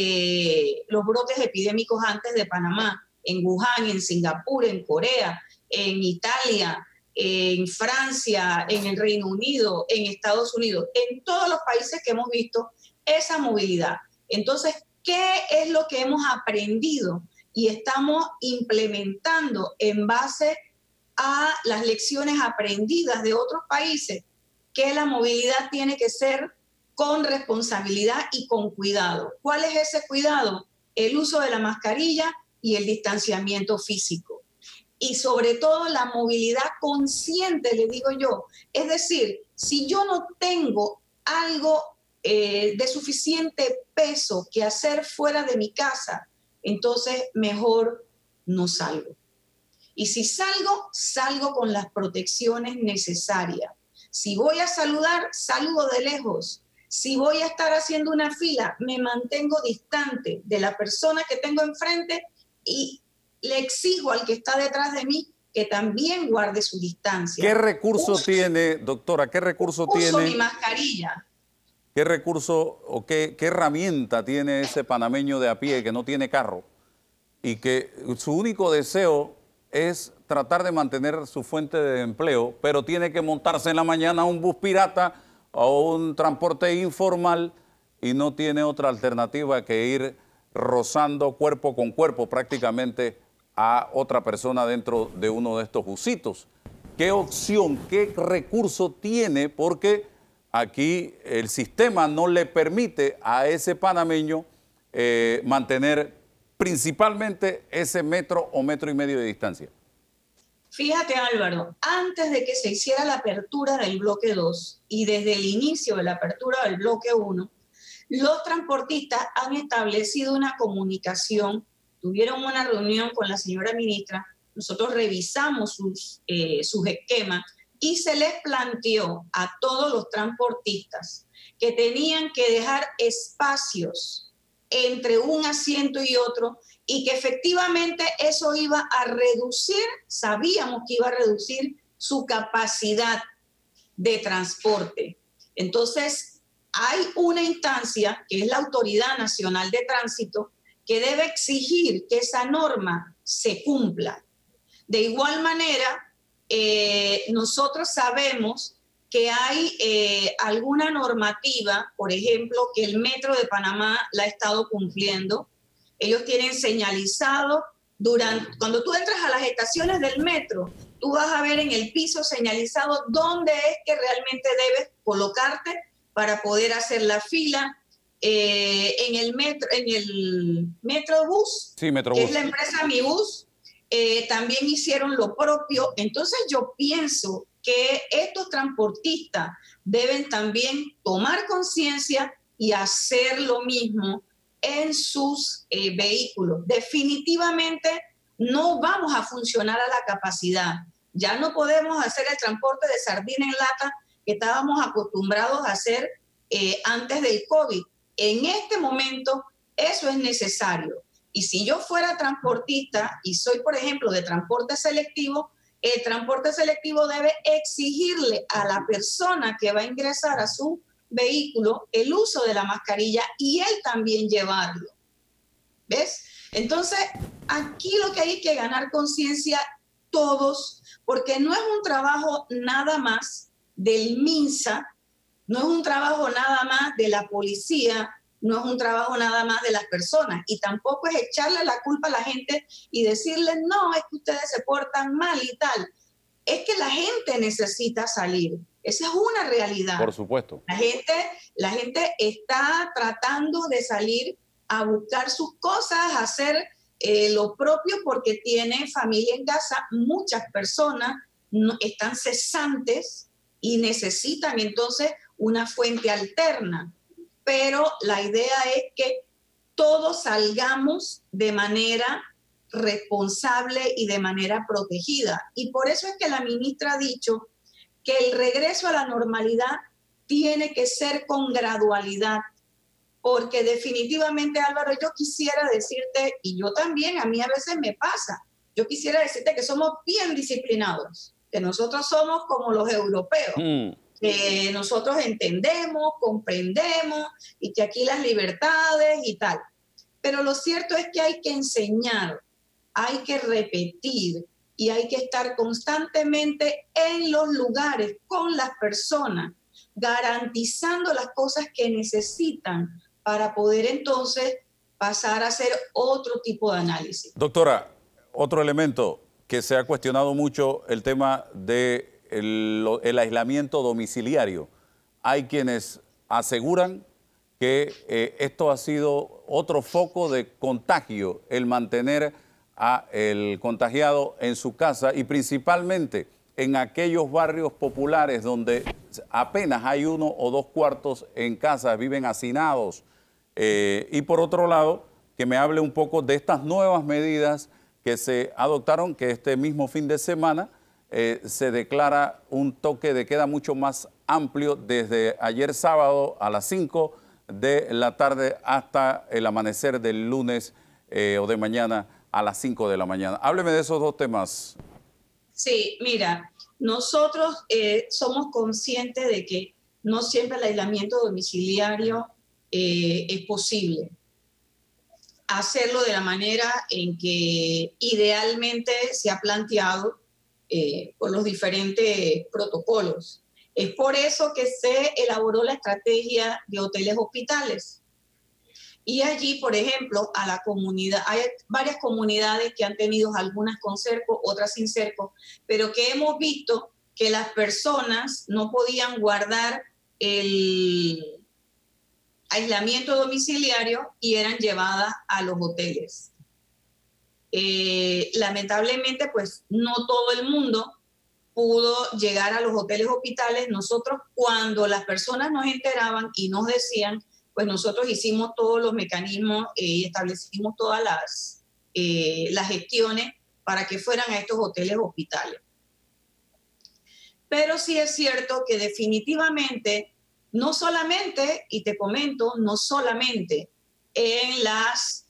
los brotes epidémicos antes de Panamá, en Wuhan, en Singapur, en Corea, en Italia, en Francia, en el Reino Unido, en Estados Unidos, en todos los países que hemos visto esa movilidad. Entonces, ¿qué es lo que hemos aprendido y estamos implementando en base a las lecciones aprendidas de otros países? Que la movilidad tiene que ser con responsabilidad y con cuidado. ¿Cuál es ese cuidado? El uso de la mascarilla y el distanciamiento físico. Y sobre todo la movilidad consciente, le digo yo. Es decir, si yo no tengo algo de suficiente peso que hacer fuera de mi casa, entonces mejor no salgo. Y si salgo, salgo con las protecciones necesarias. Si voy a saludar, saludo de lejos. Si voy a estar haciendo una fila, me mantengo distante de la persona que tengo enfrente y le exijo al que está detrás de mí que también guarde su distancia. ¿Qué recurso tiene, doctora? ¿Qué recurso tiene? Uso mi mascarilla. ¿Qué recurso o qué herramienta tiene ese panameño de a pie que no tiene carro y que su único deseo es tratar de mantener su fuente de empleo, pero tiene que montarse en la mañana a un bus pirata o un transporte informal y no tiene otra alternativa que ir rozando cuerpo con cuerpo prácticamente a otra persona dentro de uno de estos busitos? ¿Qué opción, qué recurso tiene? Porque aquí el sistema no le permite a ese panameño mantener principalmente ese metro o metro y medio de distancia. Fíjate, Álvaro, antes de que se hiciera la apertura del bloque 2 y desde el inicio de la apertura del bloque 1, los transportistas han establecido una comunicación, tuvieron una reunión con la señora ministra, nosotros revisamos sus esquemas y se les planteó a todos los transportistas que tenían que dejar espacios entre un asiento y otro, y que efectivamente eso iba a reducir, sabíamos que iba a reducir su capacidad de transporte. Entonces, hay una instancia, que es la Autoridad Nacional de Tránsito, que debe exigir que esa norma se cumpla. De igual manera, nosotros sabemos que hay alguna normativa, por ejemplo, que el Metro de Panamá la ha estado cumpliendo. Ellos tienen señalizado, cuando tú entras a las estaciones del metro, tú vas a ver en el piso señalizado dónde es que realmente debes colocarte para poder hacer la fila. En el Metrobús, sí, Metrobús, que es la empresa Mi Bus, también hicieron lo propio. Entonces yo pienso que estos transportistas deben también tomar conciencia y hacer lo mismo en sus vehículos. Definitivamente no vamos a funcionar a la capacidad. Ya no podemos hacer el transporte de sardina en lata que estábamos acostumbrados a hacer antes del COVID. En este momento eso es necesario. Y si yo fuera transportista y soy, por ejemplo, de transporte selectivo, el transporte selectivo debe exigirle a la persona que va a ingresar a su vehículo el uso de la mascarilla y él también llevarlo. ¿Ves? Entonces, aquí lo que hay que ganar conciencia todos, porque no es un trabajo nada más del MINSA, no es un trabajo nada más de la policía, no es un trabajo nada más de las personas, y tampoco es echarle la culpa a la gente y decirles, no, es que ustedes se portan mal y tal. Es que la gente necesita salir. Esa es una realidad. Por supuesto. La gente está tratando de salir a buscar sus cosas, a hacer lo propio porque tiene familia en casa. Muchas personas están cesantes y necesitan entonces una fuente alterna. Pero la idea es que todos salgamos de manera responsable y de manera protegida. Y por eso es que la ministra ha dicho que el regreso a la normalidad tiene que ser con gradualidad, porque definitivamente, Álvaro, yo quisiera decirte, y yo también, a mí a veces me pasa, yo quisiera decirte que somos bien disciplinados, que nosotros somos como los europeos, que nosotros entendemos, comprendemos, y que aquí las libertades y tal. Pero lo cierto es que hay que enseñar, hay que repetir, y hay que estar constantemente en los lugares, con las personas, garantizando las cosas que necesitan para poder entonces pasar a hacer otro tipo de análisis. Doctora, otro elemento que se ha cuestionado mucho, el tema del aislamiento domiciliario. Hay quienes aseguran que esto ha sido otro foco de contagio, el mantener el contagiado en su casa y principalmente en aquellos barrios populares donde apenas hay 1 o 2 cuartos en casa, viven hacinados. Y por otro lado, que me hable un poco de estas nuevas medidas que se adoptaron, que este mismo fin de semana se declara un toque de queda mucho más amplio desde ayer sábado a las 5 de la tarde hasta el amanecer del lunes o de mañana a las 5 de la mañana. Hábleme de esos dos temas. Sí, mira, nosotros somos conscientes de que no siempre el aislamiento domiciliario es posible. Hacerlo de la manera en que idealmente se ha planteado por los diferentes protocolos. Es por eso que se elaboró la estrategia de hoteles hospitales. Y allí, por ejemplo, a la comunidad, hay varias comunidades que han tenido algunas con cerco, otras sin cerco, pero que hemos visto que las personas no podían guardar el aislamiento domiciliario y eran llevadas a los hoteles. Lamentablemente, pues no todo el mundo pudo llegar a los hoteles hospitales. Nosotros, cuando las personas nos enteraban y nos decían, pues nosotros hicimos todos los mecanismos y establecimos todas las gestiones para que fueran a estos hoteles hospitales. Pero sí es cierto que definitivamente, no solamente, y te comento, no solamente en las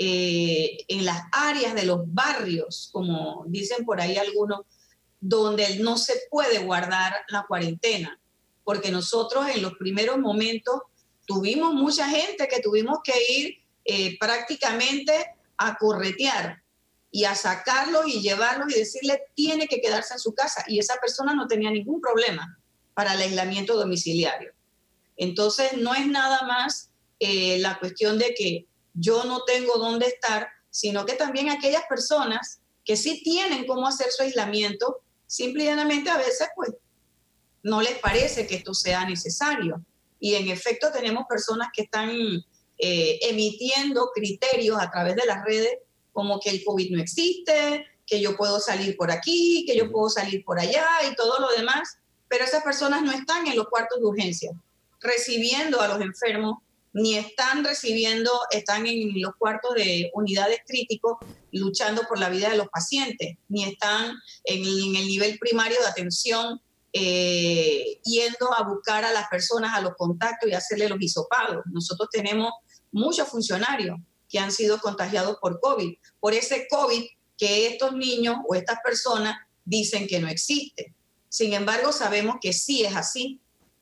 áreas de los barrios, como dicen por ahí algunos, donde no se puede guardar la cuarentena, porque nosotros en los primeros momentos tuvimos mucha gente que tuvimos que ir prácticamente a corretear y a sacarlos y llevarlos y decirle tiene que quedarse en su casa, y esa persona no tenía ningún problema para el aislamiento domiciliario. Entonces no es nada más la cuestión de que yo no tengo dónde estar, sino que también aquellas personas que sí tienen cómo hacer su aislamiento, simple y llanamente a veces pues no les parece que esto sea necesario. Y en efecto tenemos personas que están emitiendo criterios a través de las redes como que el COVID no existe, que yo puedo salir por aquí, que yo puedo salir por allá y todo lo demás, pero esas personas no están en los cuartos de urgencia recibiendo a los enfermos, ni están están en los cuartos de unidades críticos luchando por la vida de los pacientes, ni están en el nivel primario de atención yendo a buscar a las personas, a los contactos y hacerle los hisopados. Nosotros tenemos muchos funcionarios que han sido contagiados por COVID, por ese COVID que estos niños o estas personas dicen que no existe. Sin embargo, sabemos que sí es así.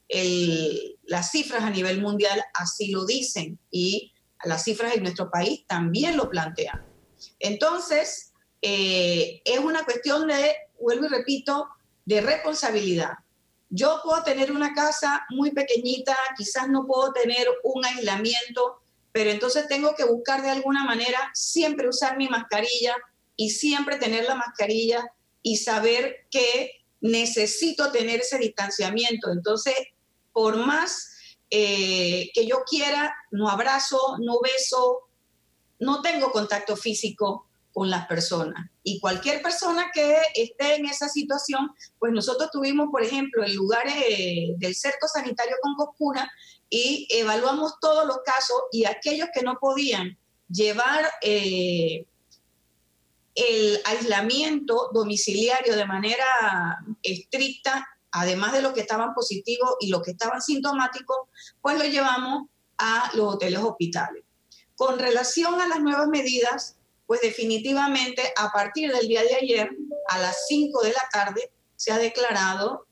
Las cifras a nivel mundial así lo dicen y las cifras en nuestro país también lo plantean. Entonces, es una cuestión de, vuelvo y repito, de responsabilidad. Yo puedo tener una casa muy pequeñita, quizás no puedo tener un aislamiento, pero entonces tengo que buscar de alguna manera siempre usar mi mascarilla y siempre tener la mascarilla y saber que necesito tener ese distanciamiento. Entonces, por más que yo quiera, no abrazo, no beso, no tengo contacto físico con las personas. Y cualquier persona que esté en esa situación, pues nosotros tuvimos, por ejemplo, en lugares del cerco sanitario con Coscuna y evaluamos todos los casos y aquellos que no podían llevar el aislamiento domiciliario de manera estricta, además de los que estaban positivos y los que estaban sintomáticos, pues lo llevamos a los hoteles hospitales. Con relación a las nuevas medidas, pues definitivamente a partir del día de ayer, a las 5 de la tarde, se ha declarado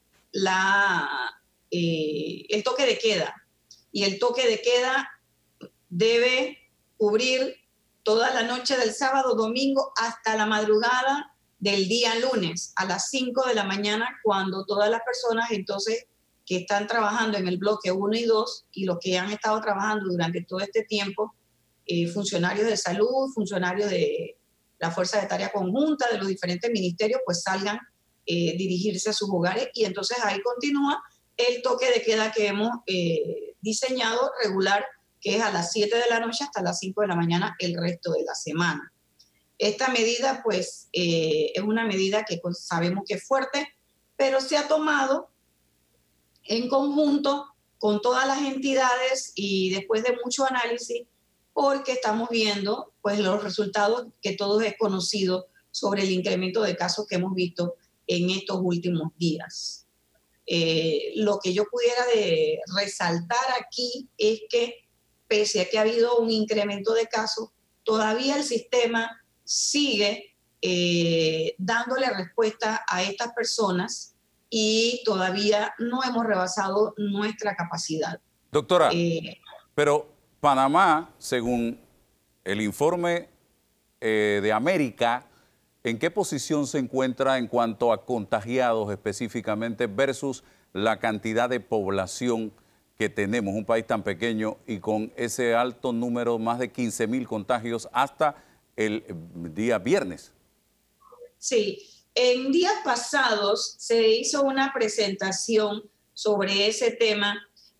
el toque de queda. Y el toque de queda debe cubrir toda la noche del sábado, domingo, hasta la madrugada del día lunes, a las 5 de la mañana, cuando todas las personas entonces que están trabajando en el bloque 1 y 2 y los que han estado trabajando durante todo este tiempo, funcionarios de salud, funcionarios de la Fuerza de Tarea Conjunta, de los diferentes ministerios, pues salgan dirigirse a sus hogares y entonces ahí continúa el toque de queda que hemos diseñado regular, que es a las 7 de la noche hasta las 5 de la mañana el resto de la semana. Esta medida, pues, es una medida que sabemos que es fuerte, pero se ha tomado en conjunto con todas las entidades y después de mucho análisis, porque estamos viendo pues, los resultados que todos hemos conocido sobre el incremento de casos que hemos visto en estos últimos días. Lo que yo pudiera resaltar aquí es que, pese a que ha habido un incremento de casos, todavía el sistema sigue dándole respuesta a estas personas y todavía no hemos rebasado nuestra capacidad. Doctora, pero Panamá, según el informe de América, ¿en qué posición se encuentra en cuanto a contagiados específicamente versus la cantidad de población que tenemos? Un país tan pequeño y con ese alto número, más de 15,000 contagios hasta el día viernes. Sí, en días pasados se hizo una presentación sobre ese tema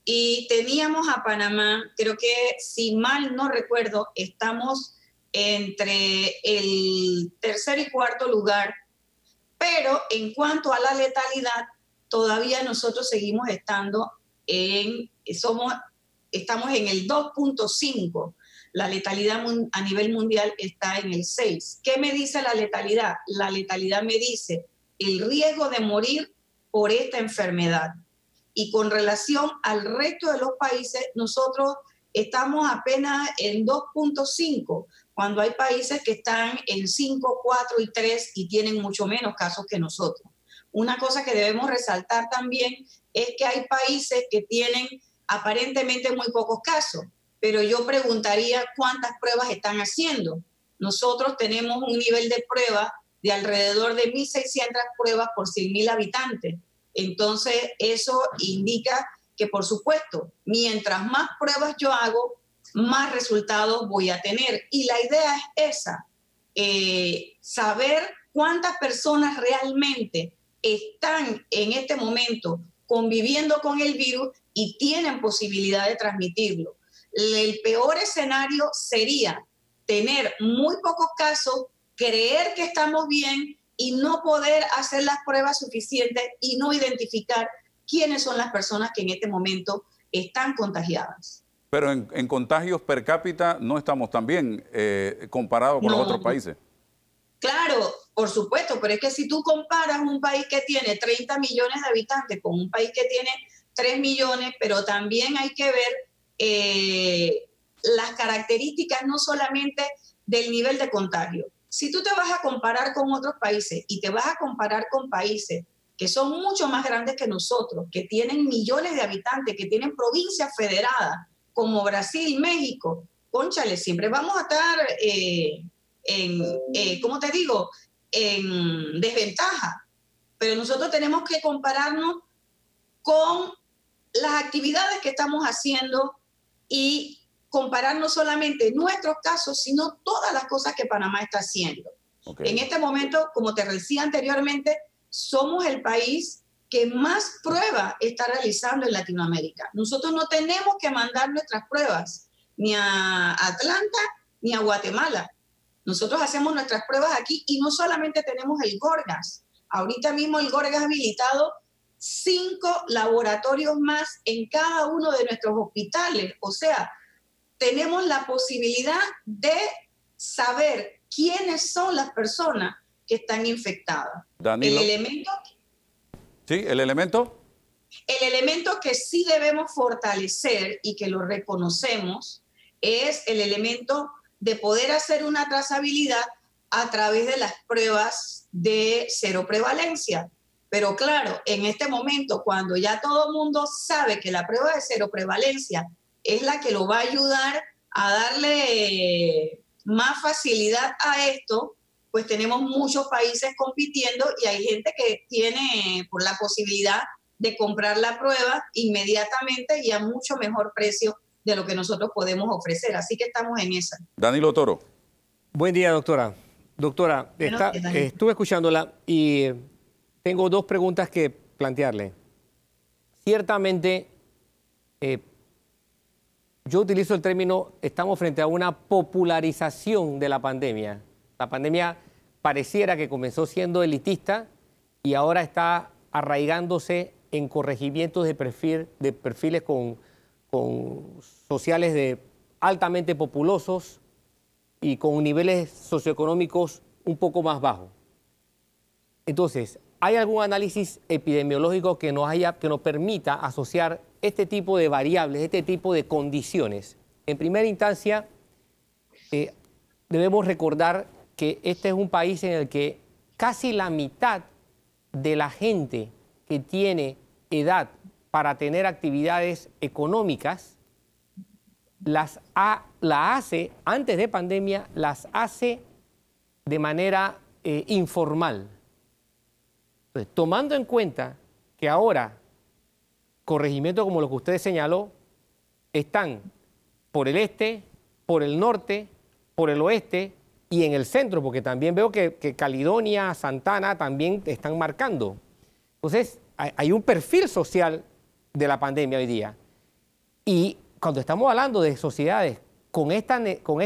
y teníamos a Panamá, creo que si mal no recuerdo, estamos entre el tercer y cuarto lugar, pero en cuanto a la letalidad, todavía nosotros seguimos estando estamos en el 2.5. La letalidad a nivel mundial está en el 6. ¿Qué me dice la letalidad? La letalidad me dice el riesgo de morir por esta enfermedad. Y con relación al resto de los países, nosotros estamos apenas en 2.5, cuando hay países que están en 5, 4 y 3 y tienen mucho menos casos que nosotros. Una cosa que debemos resaltar también es que hay países que tienen aparentemente muy pocos casos, pero yo preguntaría cuántas pruebas están haciendo. Nosotros tenemos un nivel de prueba de alrededor de 1.600 pruebas por 100.000 habitantes. Entonces, eso indica que, por supuesto, mientras más pruebas yo hago, más resultados voy a tener. Y la idea es esa, saber cuántas personas realmente están en este momento conviviendo con el virus y tienen posibilidad de transmitirlo. El peor escenario sería tener muy pocos casos, creer que estamos bien y no poder hacer las pruebas suficientes y no identificar quiénes son las personas que en este momento están contagiadas. Pero en contagios per cápita no estamos tan bien comparado con los otros países. Claro, por supuesto, pero es que si tú comparas un país que tiene 30 millones de habitantes con un país que tiene 3 millones, pero también hay que ver las características no solamente del nivel de contagio. Si tú te vas a comparar con otros países y te vas a comparar con países que son mucho más grandes que nosotros, que tienen millones de habitantes, que tienen provincias federadas, como Brasil, México, cónchale, siempre vamos a estar ¿cómo te digo?, en desventaja. Pero nosotros tenemos que compararnos con las actividades que estamos haciendo y comparar no solamente nuestros casos, sino todas las cosas que Panamá está haciendo. Okay. En este momento, como te decía anteriormente, somos el país que más pruebas está realizando en Latinoamérica. Nosotros no tenemos que mandar nuestras pruebas ni a Atlanta ni a Guatemala. Nosotros hacemos nuestras pruebas aquí y no solamente tenemos el Gorgas. Ahorita mismo el Gorgas ha habilitado 5 laboratorios más en cada uno de nuestros hospitales. O sea, tenemos la posibilidad de saber quiénes son las personas que están infectadas. Danilo. El elemento... Sí, el elemento. El elemento que sí debemos fortalecer y que lo reconocemos es el elemento de poder hacer una trazabilidad a través de las pruebas de cero prevalencia. Pero claro, en este momento, cuando ya todo el mundo sabe que la prueba de cero prevalencia es la que lo va a ayudar a darle más facilidad a esto, pues tenemos muchos países compitiendo y hay gente que tiene por la posibilidad de comprar la prueba inmediatamente y a mucho mejor precio de lo que nosotros podemos ofrecer. Así que estamos en esa. Danilo Toro. Buen día, doctora. Doctora, estuve escuchándola y tengo 2 preguntas que plantearle. Ciertamente, yo utilizo el término, estamos frente a una popularización de la pandemia. La pandemia pareciera que comenzó siendo elitista y ahora está arraigándose en corregimientos de perfiles con sociales de altamente populosos y con niveles socioeconómicos un poco más bajos. Entonces, ¿hay algún análisis epidemiológico que nos permita asociar este tipo de variables, este tipo de condiciones? En primera instancia, debemos recordar que este es un país en el que casi la mitad de la gente que tiene edad para tener actividades económicas, la hace, antes de pandemia, las hace de manera informal. Entonces, tomando en cuenta que ahora corregimientos como los que usted señaló están por el este, por el norte, por el oeste y en el centro, porque también veo que Caledonia, Santana también están marcando. Entonces, hay un perfil social de la pandemia hoy día. Y cuando estamos hablando de sociedades con esta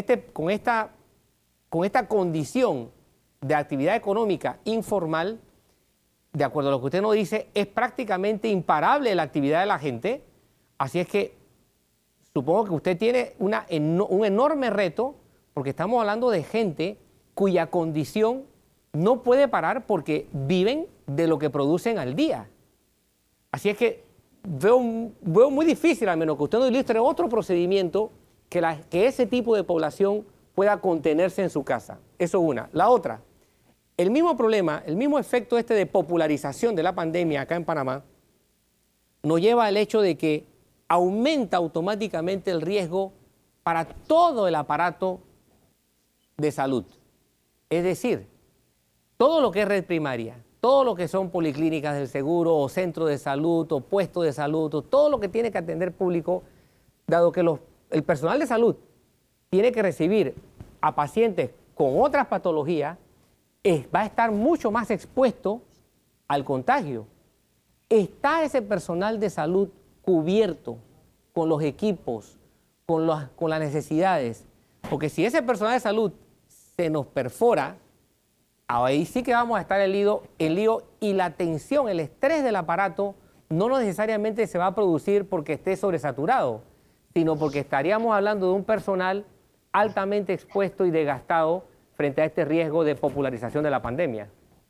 condición de actividad económica informal, de acuerdo a lo que usted nos dice, es prácticamente imparable la actividad de la gente. Así es que supongo que usted tiene un enorme reto, porque estamos hablando de gente cuya condición no puede parar porque viven de lo que producen al día. Así es que veo muy difícil, al menos que usted nos ilustre otro procedimiento que ese tipo de población pueda contenerse en su casa. Eso es una. La otra, el mismo problema, el mismo efecto de popularización de la pandemia acá en Panamá, nos lleva al hecho de que aumenta automáticamente el riesgo para todo el aparato de salud. Es decir, todo lo que es red primaria, todo lo que son policlínicas del seguro o centros de salud o puestos de salud, o todo lo que tiene que atender público, dado que el personal de salud tiene que recibir a pacientes con otras patologías, va a estar mucho más expuesto al contagio. ¿Está ese personal de salud cubierto con los equipos, con las necesidades? Porque si ese personal de salud se nos perfora, ahí sí que vamos a estar en lío, y la tensión, el estrés del aparato no necesariamente se va a producir porque esté sobresaturado, sino porque estaríamos hablando de un personal altamente expuesto y desgastado frente a este riesgo de popularización de la pandemia.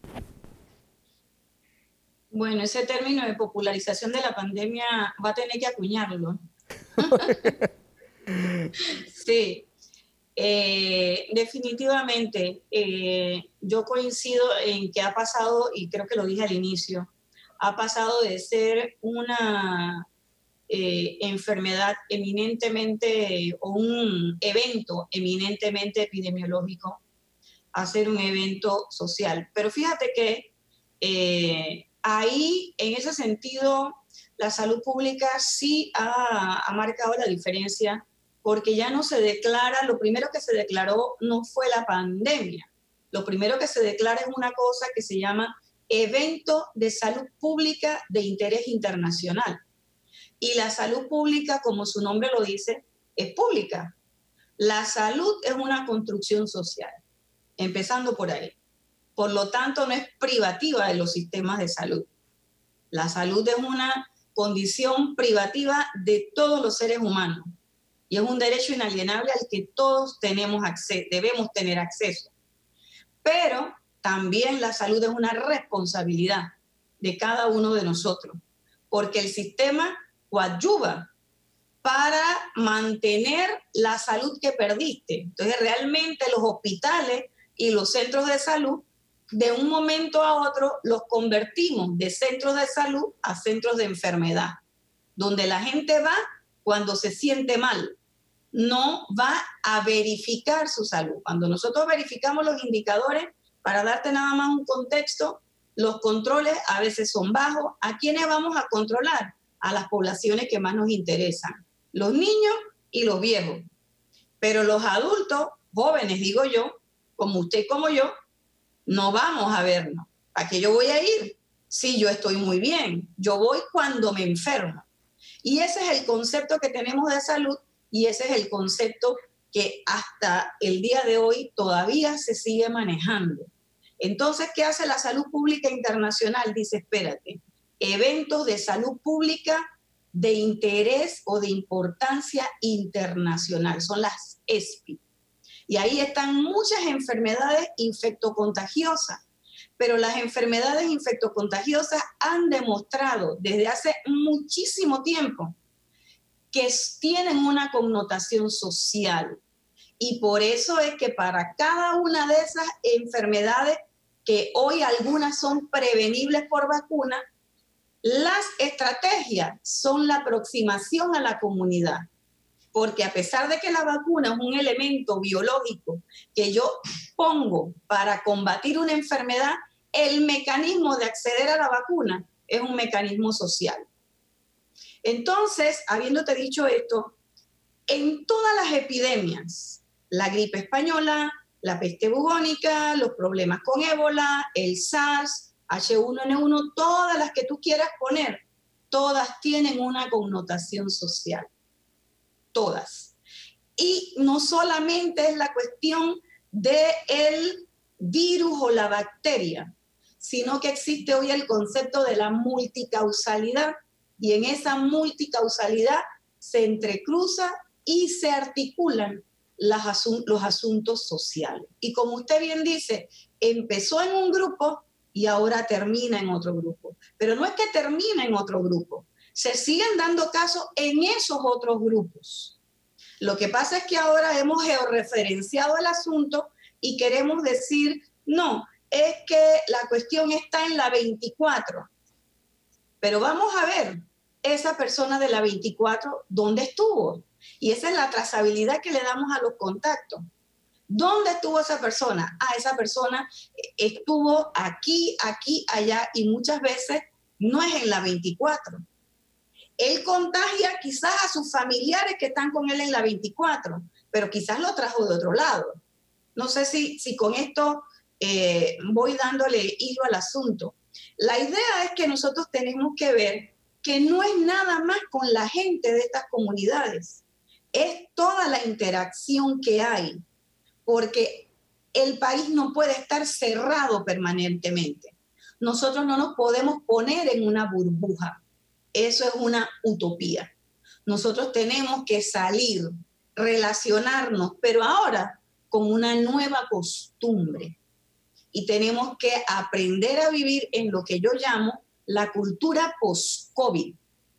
Bueno, ese término de popularización de la pandemia va a tener que acuñarlo. Sí, definitivamente. Yo coincido en que ha pasado, y creo que lo dije al inicio, ha pasado de ser una enfermedad eminentemente, o un evento eminentemente epidemiológico, a ser un evento social. Pero fíjate que ahí, en ese sentido, la salud pública sí ha marcado la diferencia, porque ya no se declara, lo primero que se declaró no fue la pandemia, lo primero que se declara es una cosa que se llama evento de salud pública de interés internacional. Y la salud pública, como su nombre lo dice, es pública. La salud es una construcción social, empezando por ahí. Por lo tanto, no es privativa de los sistemas de salud. La salud es una condición privativa de todos los seres humanos y es un derecho inalienable al que todos debemos tener acceso. Pero también la salud es una responsabilidad de cada uno de nosotros, porque el sistema coadyuva para mantener la salud que perdiste. Entonces, realmente los hospitales y los centros de salud, de un momento a otro, los convertimos de centros de salud a centros de enfermedad, donde la gente va cuando se siente mal, no va a verificar su salud. Cuando nosotros verificamos los indicadores, para darte nada más un contexto, los controles a veces son bajos. ¿A quiénes vamos a controlar? A las poblaciones que más nos interesan, los niños y los viejos. Pero los adultos, jóvenes digo yo, como usted y como yo, no vamos a vernos. ¿A qué yo voy a ir? Si yo estoy muy bien, yo voy cuando me enfermo. Y ese es el concepto que tenemos de salud, y ese es el concepto que hasta el día de hoy todavía se sigue manejando. Entonces, ¿qué hace la salud pública internacional? Dice, espérate, eventos de salud pública de interés o de importancia internacional, son las ESPI. Y ahí están muchas enfermedades infectocontagiosas, pero las enfermedades infectocontagiosas han demostrado desde hace muchísimo tiempo que tienen una connotación social. Y por eso es que para cada una de esas enfermedades, que hoy algunas son prevenibles por vacuna, las estrategias son la aproximación a la comunidad. Porque a pesar de que la vacuna es un elemento biológico que yo pongo para combatir una enfermedad, el mecanismo de acceder a la vacuna es un mecanismo social. Entonces, habiéndote dicho esto, en todas las epidemias, la gripe española, la peste bubónica, los problemas con ébola, el SARS, H1N1, todas las que tú quieras poner, todas tienen una connotación social. todas. Y no solamente es la cuestión del virus o la bacteria, sino que existe hoy el concepto de la multicausalidad, y en esa multicausalidad se entrecruza y se articulan los asuntos sociales. Y como usted bien dice, empezó en un grupo y ahora termina en otro grupo. Pero no es que termina en otro grupo, se siguen dando casos en esos otros grupos. Lo que pasa es que ahora hemos georreferenciado el asunto y queremos decir, no, es que la cuestión está en la 24. Pero vamos a ver, esa persona de la 24, ¿dónde estuvo? Y esa es la trazabilidad que le damos a los contactos. ¿Dónde estuvo esa persona? Ah, esa persona estuvo aquí, aquí, allá, y muchas veces no es en la 24. Él contagia quizás a sus familiares que están con él en la 24, pero quizás lo trajo de otro lado. No sé si con esto voy dándole hilo al asunto. La idea es que nosotros tenemos que ver que no es nada más con la gente de estas comunidades, es toda la interacción que hay, porque el país no puede estar cerrado permanentemente. Nosotros no nos podemos poner en una burbuja. Eso es una utopía. Nosotros tenemos que salir, relacionarnos, pero ahora con una nueva costumbre. Y tenemos que aprender a vivir en lo que yo llamo la cultura post-COVID.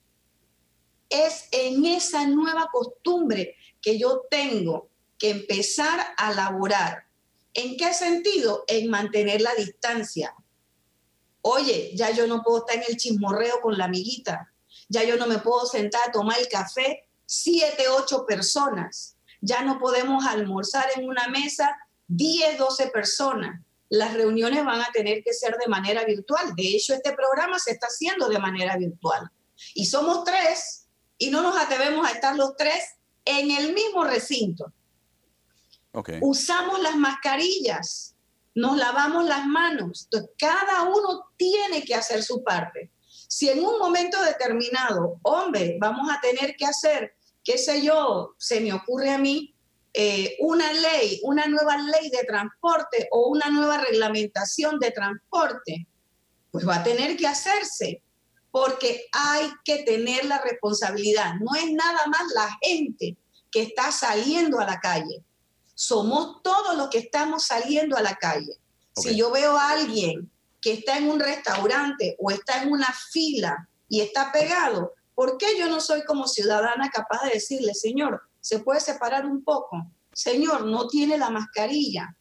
Es en esa nueva costumbre que yo tengo que empezar a laborar. ¿En qué sentido? En mantener la distancia. Oye, ya yo no puedo estar en el chismorreo con la amiguita. Ya yo no me puedo sentar a tomar el café 7, 8 personas. Ya no podemos almorzar en una mesa 10, 12 personas. Las reuniones van a tener que ser de manera virtual. De hecho, este programa se está haciendo de manera virtual. Y somos 3 y no nos atrevemos a estar los 3 en el mismo recinto. Okay. Usamos las mascarillas, nos lavamos las manos. Entonces, cada uno tiene que hacer su parte. Si en un momento determinado, hombre, vamos a tener que hacer, qué sé yo, se me ocurre a mí, una ley, una nueva ley de transporte o una nueva reglamentación de transporte, pues va a tener que hacerse, porque hay que tener la responsabilidad. No es nada más la gente que está saliendo a la calle. Somos todos los que estamos saliendo a la calle. Okay. Si yo veo a alguien que está en un restaurante o está en una fila y está pegado, ¿por qué yo no soy como ciudadana capaz de decirle, señor, se puede separar un poco? Señor, no tiene la mascarilla.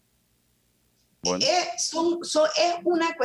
Bueno. Es una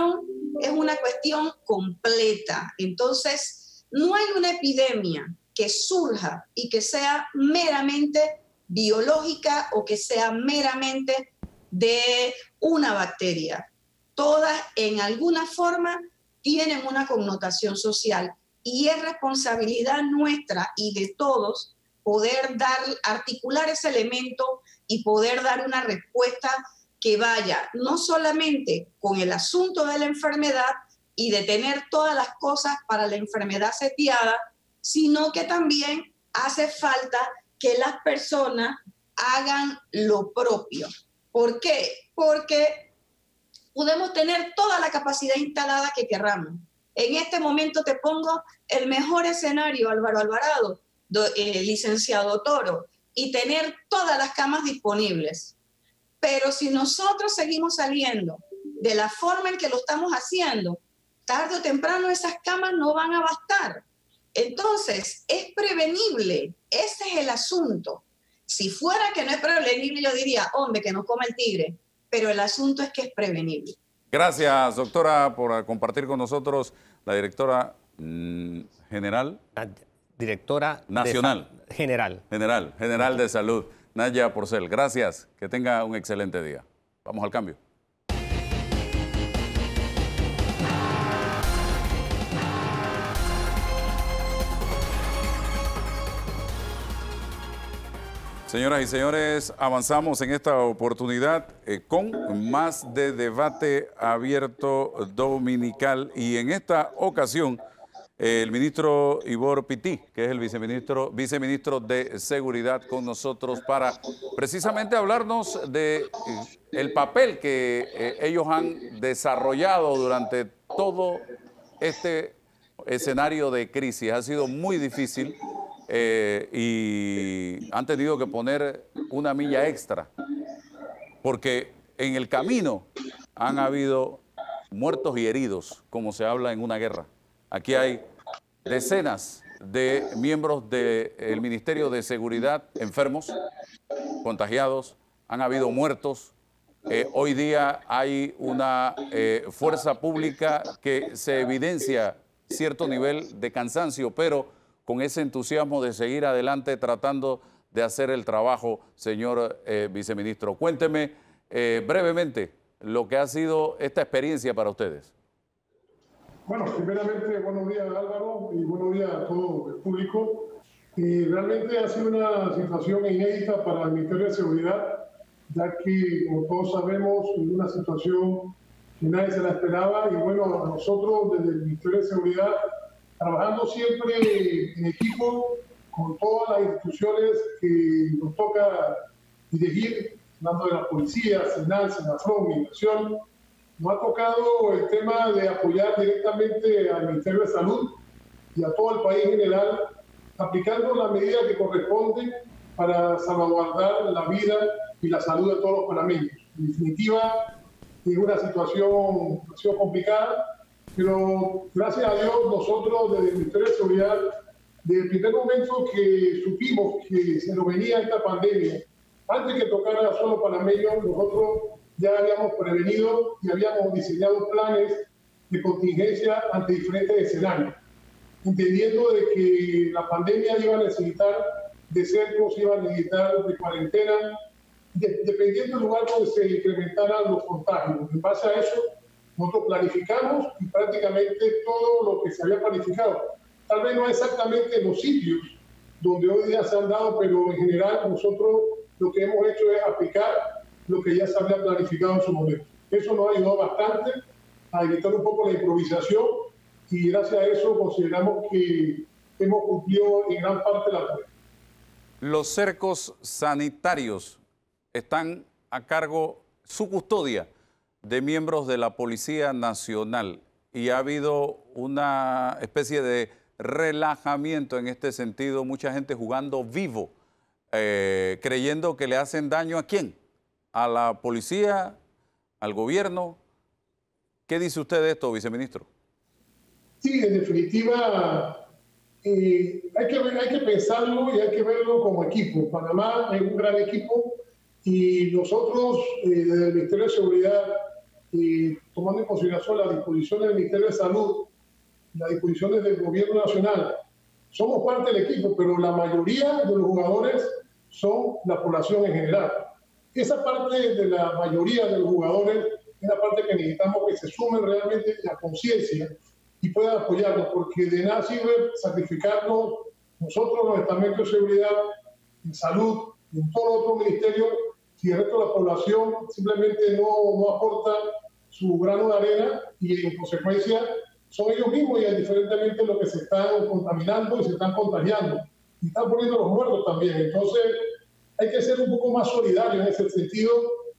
cuestión completa. Entonces, no hay una epidemia que surja y que sea meramente biológica o que sea meramente de una bacteria. Todas en alguna forma tienen una connotación social y es responsabilidad nuestra y de todos poder articular ese elemento y poder dar una respuesta que vaya no solamente con el asunto de la enfermedad y de tener todas las cosas para la enfermedad seteada, sino que también hace falta que las personas hagan lo propio. ¿Por qué? Porque podemos tener toda la capacidad instalada que querramos. En este momento te pongo el mejor escenario, Álvaro Alvarado, licenciado Toro, y tener todas las camas disponibles. Pero si nosotros seguimos saliendo de la forma en que lo estamos haciendo, tarde o temprano esas camas no van a bastar. Entonces, es prevenible. Ese es el asunto. Si fuera que no es prevenible, yo diría, hombre, que nos coma el tigre. Pero el asunto es que es prevenible. Gracias, doctora, por compartir con nosotros, la directora general. Directora nacional. General de Salud, Naya Porcel. Gracias, que tenga un excelente día. Vamos al cambio. Señoras y señores, avanzamos en esta oportunidad con más de Debate Abierto Dominical y en esta ocasión el ministro Ivor Pití, que es el viceministro de Seguridad, con nosotros para precisamente hablarnos de el papel que ellos han desarrollado durante todo este escenario de crisis. Ha sido muy difícil y han tenido que poner una milla extra, porque en el camino han habido muertos y heridos, como se habla en una guerra. Aquí hay decenas de miembros del Ministerio de Seguridad enfermos, contagiados, han habido muertos. Hoy día hay una fuerza pública que se evidencia cierto nivel de cansancio, pero con ese entusiasmo de seguir adelante tratando de hacer el trabajo, señor viceministro. Cuénteme brevemente lo que ha sido esta experiencia para ustedes. Bueno, primeramente, buenos días Álvaro y buenos días a todo el público. Realmente ha sido una situación inédita para el Ministerio de Seguridad, ya que, como todos sabemos, es una situación que nadie se la esperaba y bueno, nosotros desde el Ministerio de Seguridad, trabajando siempre en equipo con todas las instituciones que nos toca dirigir, hablando de la policía, SENAL, SENAFRON, Migración, nos ha tocado el tema de apoyar directamente al Ministerio de Salud y a todo el país en general, aplicando las medidas que corresponden para salvaguardar la vida y la salud de todos los panameños. En definitiva, es una situación complicada, pero gracias a Dios nosotros desde el Ministerio de Seguridad, desde el primer momento que supimos que se nos venía esta pandemia, antes que tocara solo panameños, nosotros ya habíamos prevenido y habíamos diseñado planes de contingencia ante diferentes escenarios, entendiendo de que la pandemia iba a necesitar de cercos, iba a necesitar de cuarentena, dependiendo del lugar donde se incrementaran los contagios. En base a eso, nosotros planificamos y prácticamente todo lo que se había planificado. Tal vez no exactamente en los sitios donde hoy día se han dado, pero en general nosotros lo que hemos hecho es aplicar lo que ya se había planificado en su momento. Eso nos ha ayudado bastante a evitar un poco la improvisación y gracias a eso consideramos que hemos cumplido en gran parte la tarea. Los cercos sanitarios están a cargo, su custodia, de miembros de la Policía Nacional y ha habido una especie de relajamiento en este sentido, mucha gente jugando vivo, creyendo que le hacen daño ¿a quién? ¿A la policía? ¿Al gobierno? ¿Qué dice usted de esto, viceministro? Sí, en definitiva, hay que pensarlo y hay que verlo como equipo. Panamá es un gran equipo y nosotros, desde el Ministerio de Seguridad, tomando en consideración las disposiciones del Ministerio de Salud, las disposiciones del Gobierno Nacional, somos parte del equipo, pero la mayoría de los jugadores son la población en general. Esa parte de la mayoría de los jugadores es la parte que necesitamos que se sumen realmente a conciencia y puedan apoyarnos, porque de nada sirve sacrificarnos nosotros, los estamentos de seguridad, en salud, en todo otro ministerio, si el resto de la población simplemente no aporta su grano de arena y en consecuencia son ellos mismos y indiferentemente lo que se están contaminando y se están contagiando y están poniendo los muertos también. Entonces hay que ser un poco más solidarios en ese sentido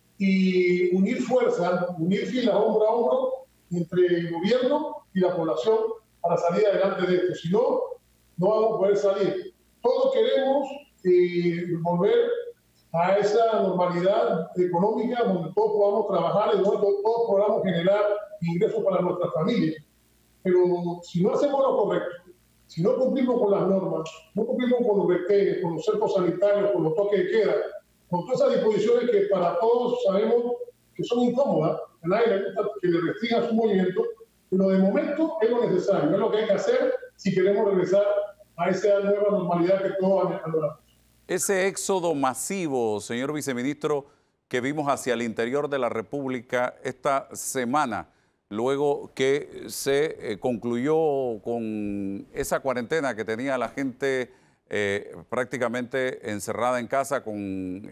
y unir fuerzas, unir filas hombro a hombro entre el gobierno y la población para salir adelante de esto. Si no, no vamos a poder salir. Todos queremos volver a esa normalidad económica donde todos podamos trabajar y donde todos podamos generar ingresos para nuestras familias. Pero si no hacemos lo correcto, si no cumplimos con las normas, no cumplimos con los retenes, con los cercos sanitarios, con los toques de queda, con todas esas disposiciones que para todos sabemos que son incómodas, a nadie le gusta que le restringan su movimiento, pero de momento es lo necesario, es lo que hay que hacer si queremos regresar a esa nueva normalidad que todos valoramos. Ese éxodo masivo, señor viceministro, que vimos hacia el interior de la República esta semana, luego que se concluyó con esa cuarentena que tenía la gente prácticamente encerrada en casa con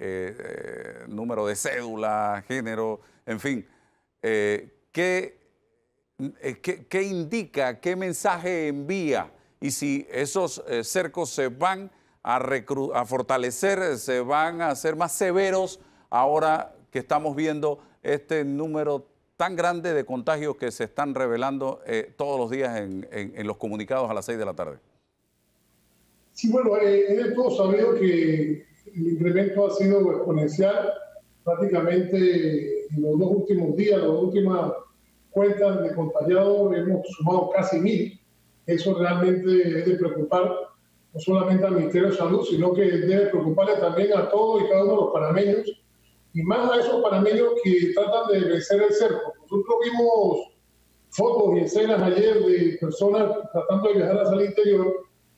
número de cédula, género, en fin. ¿Qué ¿qué indica, qué mensaje envía? Y si esos cercos se van a fortalecer, se van a hacer más severos ahora que estamos viendo este número tan grande de contagios que se están revelando todos los días en los comunicados a las 6 de la tarde. Sí, bueno, es todo sabido que el incremento ha sido exponencial. Prácticamente en los 2 últimos días, las últimas cuentas de contagiados, hemos sumado casi 1000. Eso realmente es de preocupar, no solamente al Ministerio de Salud, sino que debe preocuparle también a todos y cada uno de los panameños, y más a esos panameños que tratan de vencer el cerco. Nosotros vimos fotos y escenas ayer de personas tratando de viajar hacia el interior,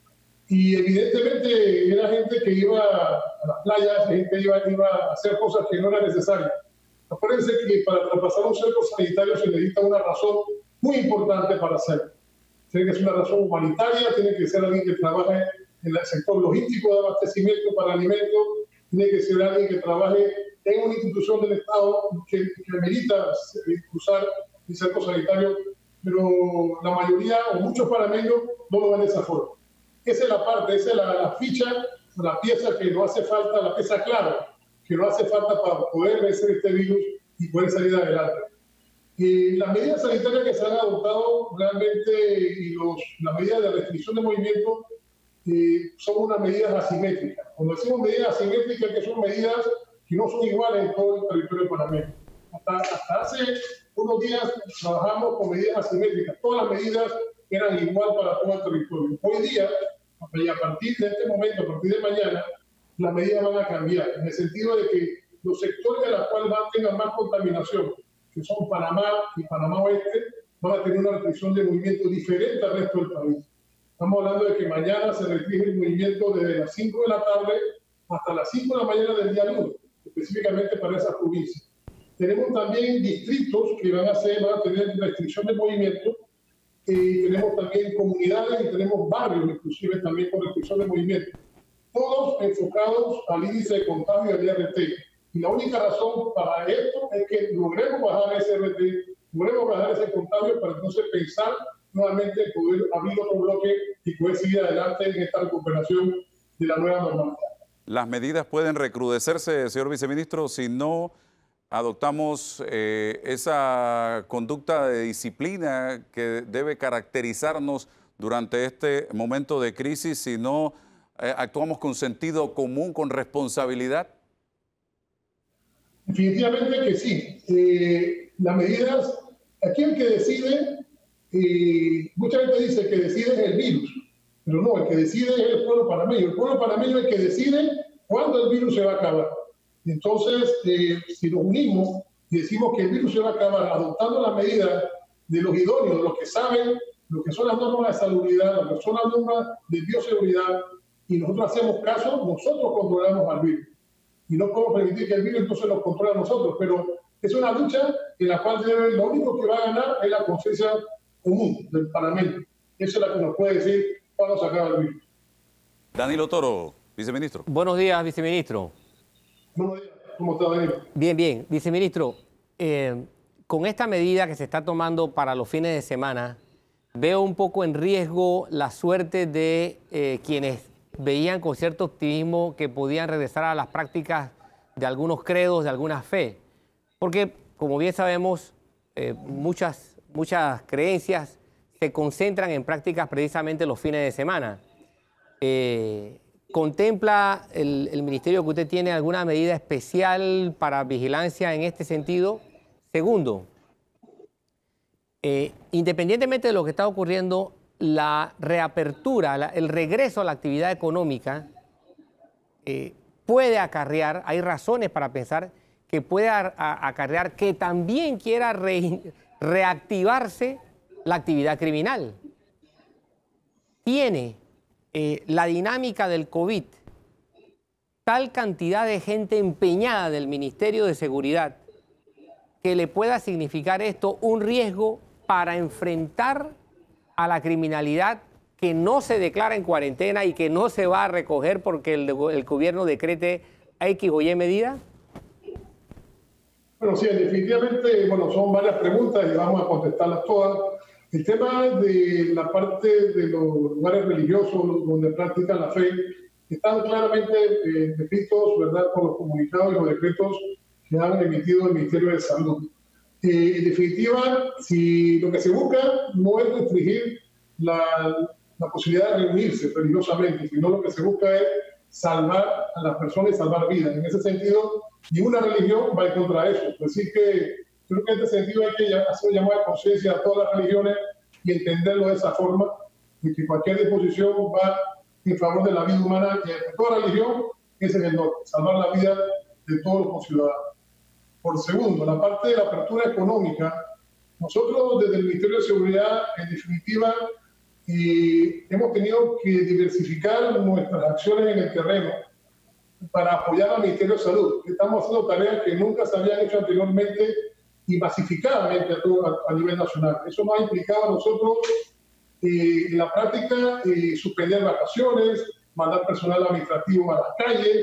y evidentemente era gente que iba a las playas, gente que iba a hacer cosas que no eran necesarias. Acuérdense que para traspasar un cerco sanitario se necesita una razón muy importante para hacerlo. Tiene que ser una razón humanitaria, tiene que ser alguien que trabaje en el sector logístico de abastecimiento para alimentos, tiene que ser alguien que trabaje en una institución del Estado que merita cruzar el cerco sanitario, pero la mayoría o muchos panameños no lo ven de esa forma. Esa es la parte, esa es la ficha, la pieza que no hace falta, la pieza clave, que no hace falta para poder vencer este virus y poder salir adelante. Las medidas sanitarias que se han adoptado realmente y las medidas de restricción de movimiento son unas medidas asimétricas. Cuando decimos medidas asimétricas, que son medidas que no son iguales en todo el territorio panameño. Hasta hace unos días trabajamos con medidas asimétricas. Todas las medidas eran igual para todo el territorio. Hoy día, y a partir de este momento, a partir de mañana, las medidas van a cambiar, en el sentido de que los sectores de los cuales tengan más contaminación, que son Panamá y Panamá Oeste, van a tener una restricción de movimiento diferente al resto del país. Estamos hablando de que mañana se restringe el movimiento desde las 5 de la tarde hasta las 5 de la mañana del día lunes, específicamente para esas provincias. Tenemos también distritos que van a tener restricción de movimiento, tenemos también comunidades y tenemos barrios inclusive también con restricción de movimiento. Todos enfocados al índice de contagio del IRT. Y la única razón para esto es que logremos bajar ese RT, logremos bajar ese contagio para entonces pensar nuevamente en poder abrir otro bloque y poder seguir adelante en esta recuperación de la nueva normalidad. Las medidas pueden recrudecerse, señor viceministro, si no adoptamos esa conducta de disciplina que debe caracterizarnos durante este momento de crisis, si no actuamos con sentido común, con responsabilidad. Definitivamente que sí. Las medidas, aquí el que decide, mucha gente dice que decide es el virus, pero no, el que decide es el pueblo panameño. El pueblo panameño es el que decide cuándo el virus se va a acabar. Entonces, si nos unimos y decimos que el virus se va a acabar adoptando las medidas de los idóneos, de los que saben lo que son las normas de salubridad, lo que son las normas de bioseguridad, y nosotros hacemos caso, nosotros controlamos al virus. Y no podemos permitir que el virus entonces nos controle a nosotros, pero es una lucha en la cual lo único que va a ganar es la conciencia común del Parlamento. Esa es la que nos puede decir cuándo se acaba el virus. Danilo Toro, viceministro. Buenos días, viceministro. Buenos días. ¿Cómo está, Danilo? Bien, bien. Viceministro, con esta medida que se está tomando para los fines de semana, veo un poco en riesgo la suerte de quienes veían con cierto optimismo que podían regresar a las prácticas de algunos credos, de alguna fe. Porque, como bien sabemos, muchas creencias se concentran en prácticas precisamente los fines de semana. ¿Contempla el ministerio que usted tiene alguna medida especial para vigilancia en este sentido? Segundo, independientemente de lo que está ocurriendo, la reapertura, el regreso a la actividad económica puede acarrear, hay razones para pensar que puede acarrear que también quiera reactivarse la actividad criminal. Tiene la dinámica del COVID tal cantidad de gente empeñada del Ministerio de Seguridad que le pueda significar esto un riesgo para enfrentar a la criminalidad que no se declara en cuarentena y que no se va a recoger porque el gobierno decrete X o Y medida? Bueno, sí, definitivamente, bueno, son varias preguntas y vamos a contestarlas todas. El tema de la parte de los lugares religiosos donde practican la fe están claramente descritos, ¿verdad?, por los comunicados y los decretos que han emitido el Ministerio de Salud. En definitiva, si lo que se busca no es restringir la posibilidad de reunirse religiosamente, sino lo que se busca es salvar a las personas y salvar vidas. En ese sentido, ninguna religión va en contra de eso. Así que creo que en este sentido hay que hacer llamada de conciencia a todas las religiones y entenderlo de esa forma, de que cualquier disposición va en favor de la vida humana y de toda religión es en el norte, salvar la vida de todos los ciudadanos. Por segundo, la parte de la apertura económica, nosotros desde el Ministerio de Seguridad, en definitiva, hemos tenido que diversificar nuestras acciones en el terreno para apoyar al Ministerio de Salud. Estamos haciendo tareas que nunca se habían hecho anteriormente y masificadamente a nivel nacional. Eso nos ha implicado a nosotros en la práctica suspender vacaciones, mandar personal administrativo a las calles,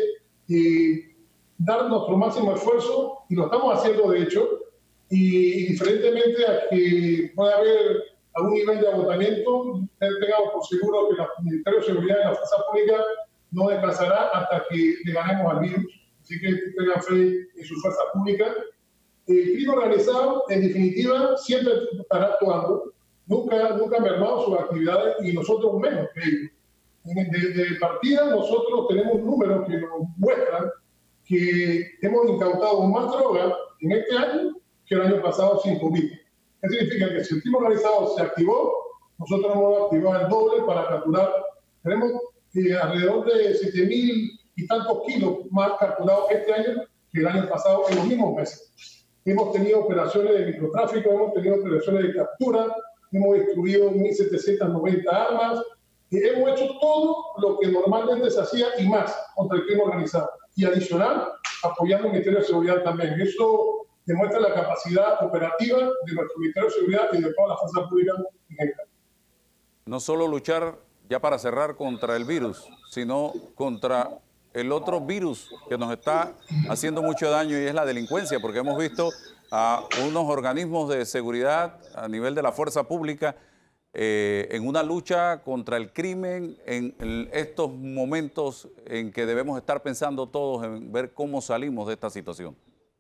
dar nuestro máximo esfuerzo, y lo estamos haciendo de hecho, y diferentemente a que pueda haber algún nivel de agotamiento, tengamos por seguro que el Ministerio de Seguridad y la Fuerza Pública no descansará hasta que le ganemos al virus. Así que tengan fe en su fuerza pública. El crimen organizado, en definitiva, siempre estará actuando. Nunca ha mermado sus actividades y nosotros menos que ellos. De partida, nosotros tenemos números que nos muestran que hemos incautado más droga en este año que el año pasado, 5.000. Eso significa que si el crimen organizado se activó, nosotros hemos activado el doble para capturar. Tenemos alrededor de 7.000 y tantos kilos más capturados este año que el año pasado en los mismos meses. Hemos tenido operaciones de microtráfico, hemos tenido operaciones de captura, hemos destruido 1.790 armas, y hemos hecho todo lo que normalmente se hacía y más contra el crimen organizado. Y adicional, apoyando al Ministerio de Seguridad también. Eso demuestra la capacidad operativa de nuestro Ministerio de Seguridad y de toda la fuerza pública en general. No solo luchar, ya para cerrar, contra el virus, sino contra el otro virus que nos está haciendo mucho daño, y es la delincuencia, porque hemos visto a unos organismos de seguridad a nivel de la fuerza pública en una lucha contra el crimen en estos momentos en que debemos estar pensando todos en ver cómo salimos de esta situación.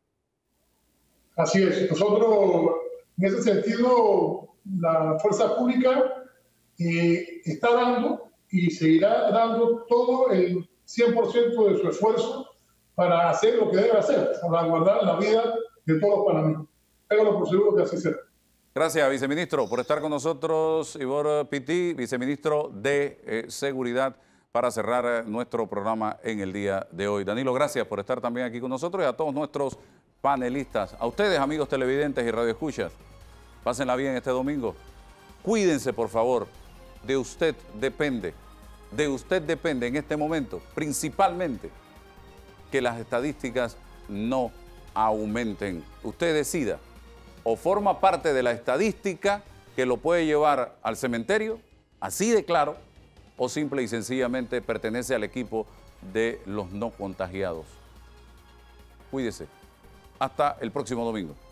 Así es. Nosotros, en ese sentido, la fuerza pública está dando y seguirá dando todo el 100% de su esfuerzo para hacer lo que debe hacer, para guardar la vida de todos los panameños. Ténganlo por seguro que así será. Gracias, viceministro, por estar con nosotros. Ivor Pití, viceministro de Seguridad, para cerrar nuestro programa en el día de hoy. Danilo, gracias por estar también aquí con nosotros, y a todos nuestros panelistas. A ustedes, amigos televidentes y radioescuchas, pásenla bien este domingo. Cuídense, por favor. De usted depende en este momento, principalmente, que las estadísticas no aumenten. Usted decida, o forma parte de la estadística que lo puede llevar al cementerio, así de claro, o simple y sencillamente pertenece al equipo de los no contagiados. Cuídese. Hasta el próximo domingo.